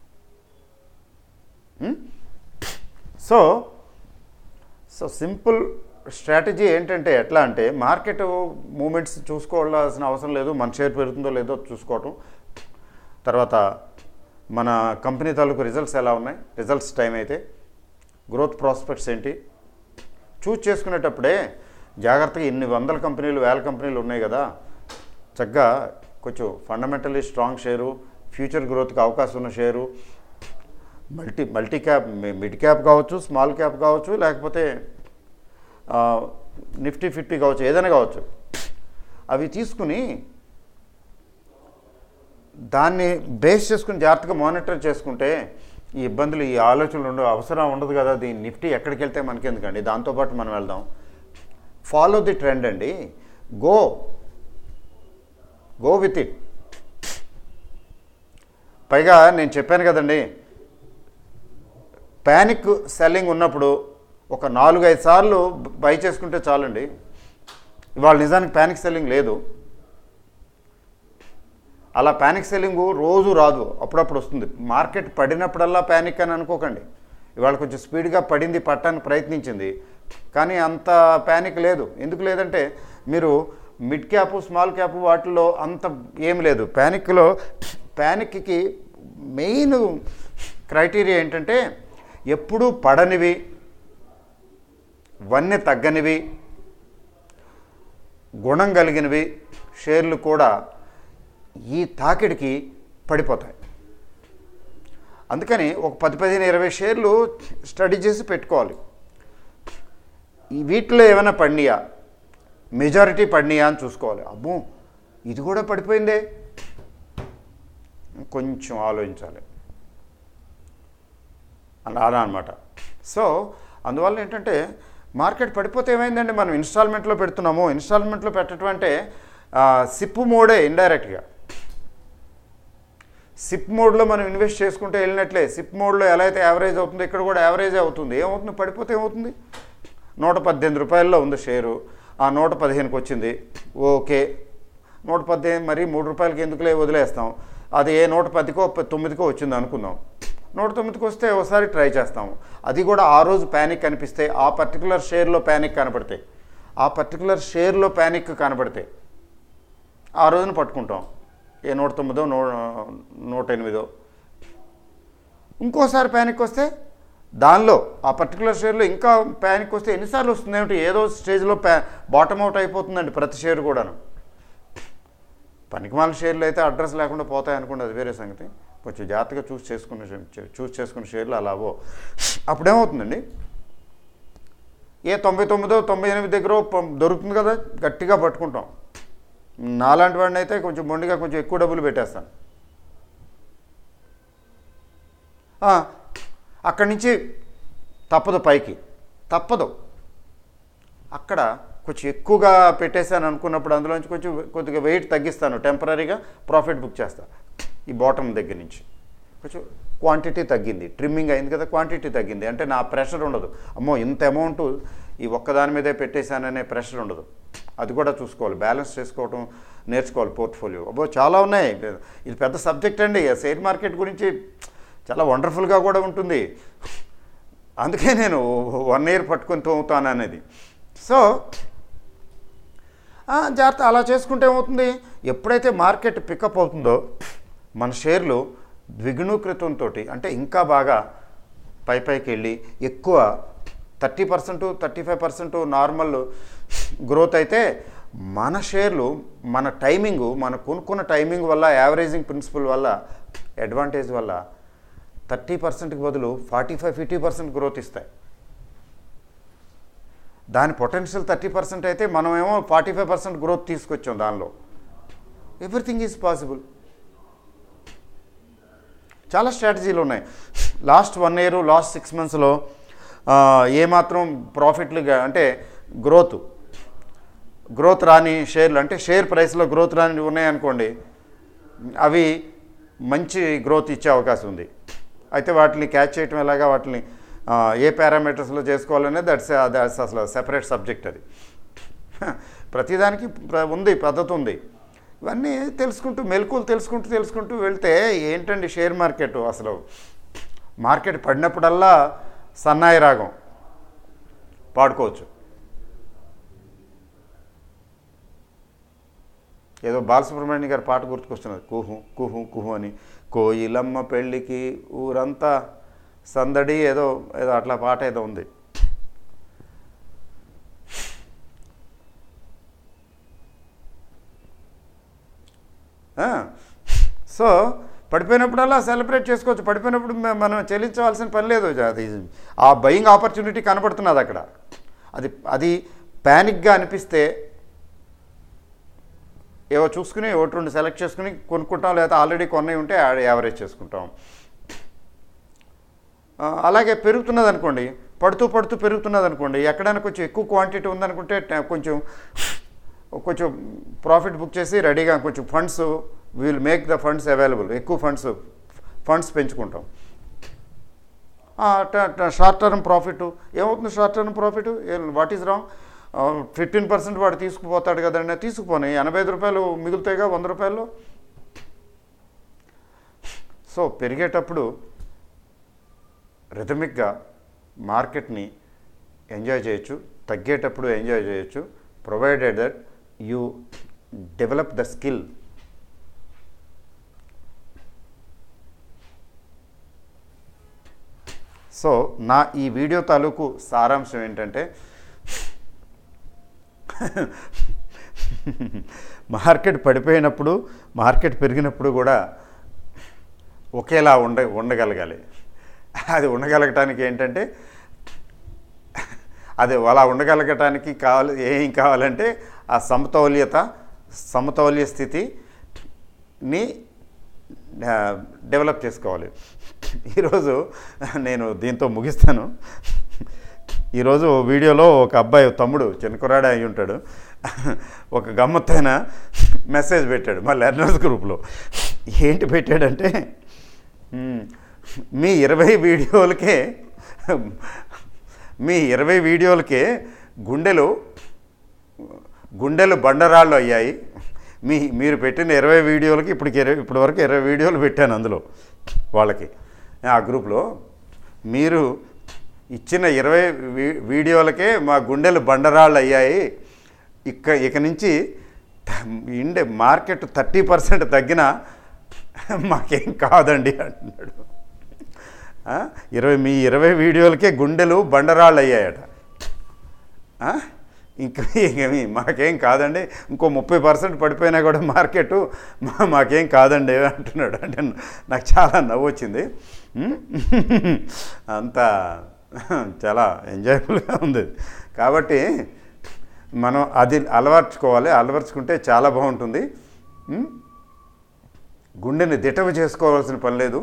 సో సో సింపుల్ స్ట్రాటజీ ఏంటంటే ఎట్లా అంటే మార్కెట్ మూమెంట్స్ చూసుకోవాల్సిన అవసరం లేదు, మన షేర్ పెరుగుతుందో లేదో చూసుకోవటం, తర్వాత మన కంపెనీ తాలూకు రిజల్ట్స్ ఎలా ఉన్నాయి, రిజల్ట్స్ టైం అయితే గ్రోత్ ప్రాస్పెక్ట్స్ ఏంటి చూస్ చేసుకునేటప్పుడే జాగ్రత్తగా ఇన్ని వందల కంపెనీలు వేల కంపెనీలు ఉన్నాయి కదా, చక్కగా కొంచెం ఫండమెంటలీ స్ట్రాంగ్ షేరు, ఫ్యూచర్ గ్రోత్కి అవకాశం ఉన్న share, multi multi cap mid cap కావచ్చు, స్మాల్ క్యాప్ కావచ్చు, లేకపోతే నిఫ్టీ ఫిఫ్టీ కావచ్చు, ఏదైనా కావచ్చు, అవి తీసుకుని దాన్ని బేస్ చేసుకుని జాగ్రత్తగా మానిటర్ చేసుకుంటే ఈ ఇబ్బందులు ఈ ఆలోచనలు ఉండవు, అవసరం ఉండదు కదా. దీని నిఫ్టీ ఎక్కడికి వెళ్తే మనకెందుకండి, దాంతోపాటు మనం వెళ్దాం. ఫాలో ది ట్రెండ్ అండి, గో గో విత్ ఇట్. పైగా నేను చెప్పాను కదండి, ప్యానిక్ సెల్లింగ్ ఉన్నప్పుడు ఒక నాలుగు ఐదు సార్లు బై చేసుకుంటే చాలండి. ఇవాళ నిజానికి ప్యానిక్ సెల్లింగ్ లేదు. అలా ప్యానిక్ సెల్లింగ్ రోజు రాదు, అప్పుడప్పుడు వస్తుంది. మార్కెట్ పడినప్పుడల్లా ప్యానిక్ అని అనుకోకండి. ఇవాళ కొంచెం స్పీడ్గా పడింది, పట్టడానికి ప్రయత్నించింది, కానీ అంత ప్యానిక్ లేదు. ఎందుకు లేదంటే మీరు మిడ్ క్యాప్ స్మాల్ క్యాప్ వాటిల్లో అంత ఏం లేదు. ప్యానిక్లో ప్యానిక్కి మెయిన్ క్రైటీరియా ఏంటంటే ఎప్పుడూ పడనివి, వన్నె తగ్గనివి, గుణం కలిగినవి షేర్లు కూడా ఈ తాకిడికి పడిపోతాయి. అందుకని ఒక పది పదిహేను ఇరవై షేర్లు స్టడీ చేసి పెట్టుకోవాలి. వీటిలో ఏమైనా పడినాయా, మెజారిటీ పడినాయా అని చూసుకోవాలి. అబ్బో ఇది కూడా పడిపోయిందే, కొంచెం ఆలోచించాలి అలా అలా అనమాట. సో అందువల్ల ఏంటంటే మార్కెట్ పడిపోతే ఏమైందండి, మనం ఇన్స్టాల్మెంట్లో పెడుతున్నాము. ఇన్స్టాల్మెంట్లో పెట్టడం అంటే సిప్ మోడే ఇండైరెక్ట్గా. సిప్ మోడ్లో మనం ఇన్వెస్ట్ చేసుకుంటే వెళ్ళినట్లే. సిప్ మోడ్లో ఎలా అయితే యావరేజ్ అవుతుందో ఇక్కడ కూడా యావరేజ్ అవుతుంది. ఏమవుతుంది, పడిపోతే ఏమవుతుంది, నూట పద్దెనిమిది రూపాయల్లో ఉంది షేరు, ఆ నూట పదిహేనుకి వచ్చింది, ఓకే. నూట పద్దెనిమిది మరి మూడు రూపాయలకి ఎందుకులే వదిలేస్తాం. అది ఏ నూట పదికో తొమ్మిదికో వచ్చింది అనుకుందాం, నూట తొమ్మిదికి వస్తే ఒకసారి ట్రై చేస్తాము. అది కూడా ఆ రోజు ప్యానిక్ కనిపిస్తే, ఆ పర్టికులర్ షేర్లో ప్యానిక్ కనపడితే, ఆ పర్టికులర్ షేర్లో ప్యానిక్ కనపడితే ఆ రోజున పట్టుకుంటాం. ఏ నూట తొమ్మిదో నూ నూట ఎనిమిదో ఇంకోసారి ప్యానిక్ వస్తే దానిలో ఆ పర్టికులర్ షేర్లో ఇంకా ప్యానిక్ వస్తే ఎన్నిసార్లు వస్తుంది ఏమిటి, ఏదో స్టేజ్లో ప్యా బాటమ్ అవుట్ అయిపోతుందండి ప్రతి షేర్ కూడాను. పనికిమాల షేర్లు అయితే అడ్రస్ లేకుండా పోతాయి అనుకోండి, అది వేరే సంగతి. కొంచెం జాగ్రత్తగా చూస్ చేసుకున్న చూస్ చేసుకున్న షేర్లు అలావో అప్పుడేమవుతుందండి, ఏ తొంభై తొమ్మిదో తొంభై ఎనిమిది దగ్గర దొరుకుతుంది కదా, గట్టిగా పట్టుకుంటాం. నాలాంటి వాడిని అయితే కొంచెం మొండిగా కొంచెం ఎక్కువ డబ్బులు పెట్టేస్తాను. అక్కడి నుంచి తప్పదు, పైకి తప్పదు. అక్కడ కొంచెం ఎక్కువగా పెట్టేశాను అనుకున్నప్పుడు అందులోంచి కొంచెం కొద్దిగా వెయిట్ తగ్గిస్తాను, టెంపరీగా ప్రాఫిట్ బుక్ చేస్తాను. ఈ బాటమ్ దగ్గర నుంచి కొంచెం క్వాంటిటీ తగ్గింది, ట్రిమ్మింగ్ అయింది కదా, క్వాంటిటీ తగ్గింది అంటే నా ప్రెషర్ ఉండదు. అమ్మో ఇంత అమౌంట్ ఈ ఒక్కదాని మీదే పెట్టేశాననే ప్రెషర్ ఉండదు. అది కూడా చూసుకోవాలి, బ్యాలెన్స్ చేసుకోవడం నేర్చుకోవాలి పోర్ట్ఫోలియో. అబ్బో చాలా ఉన్నాయి, ఇది పెద్ద సబ్జెక్ట్ అండి. షేర్ మార్కెట్ గురించి చాలా వండర్ఫుల్గా కూడా ఉంటుంది. అందుకే నేను వన్ ఇయర్ పట్టుకొని తోముతాను అనేది. సో జాగ్రత్త అలా చేసుకుంటే ఏమవుతుంది, ఎప్పుడైతే మార్కెట్ పికప్ అవుతుందో మన షేర్లు ద్విగుణీకృతంతో అంటే ఇంకా బాగా పై పైకి వెళ్ళి ఎక్కువ thirty percent thirty five percent normal growth అయితే మన షేర్లు మన టైమింగు మన కొనుక్కున్న టైమింగ్ వల్ల యావరేజింగ్ ప్రిన్సిపల్ వల్ల అడ్వాంటేజ్ వల్ల థర్టీ పర్సెంట్కి బదులు forty five fifty percent growth ఇస్తాయి. దాని పొటెన్షియల్ థర్టీ పర్సెంట్ అయితే మనమేమో ఫార్టీ ఫైవ్ పర్సెంట్ గ్రోత్ తీసుకొచ్చాం దానిలో. Everything is possible. చాలా స్ట్రాటజీలు ఉన్నాయి. Last one year last six మంత్స్లో ఏమాత్రం ప్రాఫిట్లుగా అంటే గ్రోత్ గ్రోత్ రాని షేర్లు అంటే షేర్ ప్రైస్లో గ్రోత్ రాని ఉన్నాయనుకోండి, అవి మంచి గ్రోత్ ఇచ్చే అవకాశం ఉంది. అయితే వాటిని క్యాచ్ చేయటం ఎలాగా, వాటిని ఏ పారామీటర్స్లో చేసుకోవాలనేది దట్స్ దట్స్ అసలు సెపరేట్ సబ్జెక్ట్. అది ప్రతిదానికి ఉంది, పద్ధతి ఉంది. ఇవన్నీ తెలుసుకుంటూ మెలకువలు తెలుసుకుంటూ తెలుసుకుంటూ వెళ్తే ఏంటండి షేర్ మార్కెట్, అసలు మార్కెట్ పడినప్పుడల్లా సన్నాయి రాగం పాడుకోవచ్చు. ఏదో బాలసుబ్రహ్మణ్యం గారి పాట గుర్తుకొస్తున్నది, కుహు కుహు కుహు అని. కోయిలమ్మ పెళ్ళికి ఊరంతా సందడి, ఏదో ఏదో అట్లా పాట ఏదో ఉంది. సో పడిపోయినప్పుడల్లా సెలబ్రేట్ చేసుకోవచ్చు. పడిపోయినప్పుడు మనం చెల్లించవలసిన పని లేదు. అది ఆ బయింగ్ ఆపర్చునిటీ కనపడుతున్నది అక్కడ. అది అది ప్యానిక్గా అనిపిస్తే ఏవో చూసుకుని ఒకటి రెండు సెలెక్ట్ చేసుకుని కొనుక్కుంటాం, లేకపోతే ఆల్రెడీ కొన్నవి ఉంటే యావరేజ్ చేసుకుంటాం. అలాగే పెరుగుతున్నది అనుకోండి, పడుతూ పడుతూ పెరుగుతున్నది అనుకోండి, ఎక్కడైనా కొంచెం ఎక్కువ క్వాంటిటీ ఉందనుకుంటే కొంచెం కొంచెం ప్రాఫిట్ బుక్ చేసి రెడీగా కొంచెం funds will make the funds available, ఎక్కువ ఫండ్స్ ఫండ్స్ పెంచుకుంటాం. షార్ట్ టర్మ్ ప్రాఫిట్ ఏమవుతుంది? Short term profit what is wrong? Fifteen percent వాడు తీసుకుపోతాడు కదండి, తీసుకుపోని ఎనభై ఐదు రూపాయలు మిగులుతాయిగా వంద రూపాయల్లో. సో పెరిగేటప్పుడు రిథమిక్గా మార్కెట్ని ఎంజాయ్ చేయొచ్చు, తగ్గేటప్పుడు ఎంజాయ్ చేయొచ్చు, provided that you develop the skill. So నా ఈ వీడియో తాలూకు సారాంశం ఏంటంటే, మార్కెట్ పడిపోయినప్పుడు మార్కెట్ పెరిగినప్పుడు కూడా ఒకేలా ఉండ ఉండగలగాలి. అది ఉండగలగటానికి ఏంటంటే, అది అలా ఉండగలగటానికి కావాలి ఏం కావాలంటే ఆ సమతౌల్యత సమతౌల్య స్థితిని డెవలప్ చేసుకోవాలి. ఈరోజు నేను దీంతో ముగిస్తాను. ఈరోజు వీడియోలో ఒక అబ్బాయి తమ్ముడు చిన్నకురాడే అయి ఉంటాడు, ఒక గమ్మత్తైన మెసేజ్ పెట్టాడు మా లెర్నర్స్ గ్రూప్లో. ఏంటి పెట్టాడంటే, మీ ఇరవై వీడియోలకే మీ ఇరవై వీడియోలకే గుండెలు గుండెలు బండరాళ్ళు అయ్యాయి. మీ మీరు పెట్టిన ఇరవై వీడియోలకి ఇప్పటికి ఇరవై ఇప్పటి వరకు ఇరవై వీడియోలు పెట్టాను అందులో వాళ్ళకి ఆ గ్రూప్లో. మీరు ఇచ్చిన ఇరవై వీడియోలకే మా గుండెలు బండరాళ్ళు అయ్యాయి. ఇక ఇక నుంచి ఇండే మార్కెట్ థర్టీ పర్సెంట్ తగ్గినా మాకేం కాదండి అంటున్నాడు. ఇరవై మీ ఇరవై వీడియోలకే గుండెలు బండరాళ్ళు అయ్యాయట. ఇంకా మాకేం కాదండి, ఇంకో ముప్పై పర్సెంట్ పడిపోయినా కూడా మార్కెట్ మాకేం కాదండి అంటున్నాడు. అంటే నాకు చాలా నవ్వు వచ్చింది. అంతా చాలా ఎంజాయబుల్గా ఉంది. కాబట్టి మనం అది అలవర్చుకోవాలి. అలవర్చుకుంటే చాలా బాగుంటుంది. గుండెని దిటవు చేసుకోవాల్సిన పని లేదు.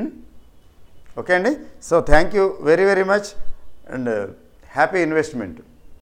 ఓకే అండి. So thank you very very much and happy investment.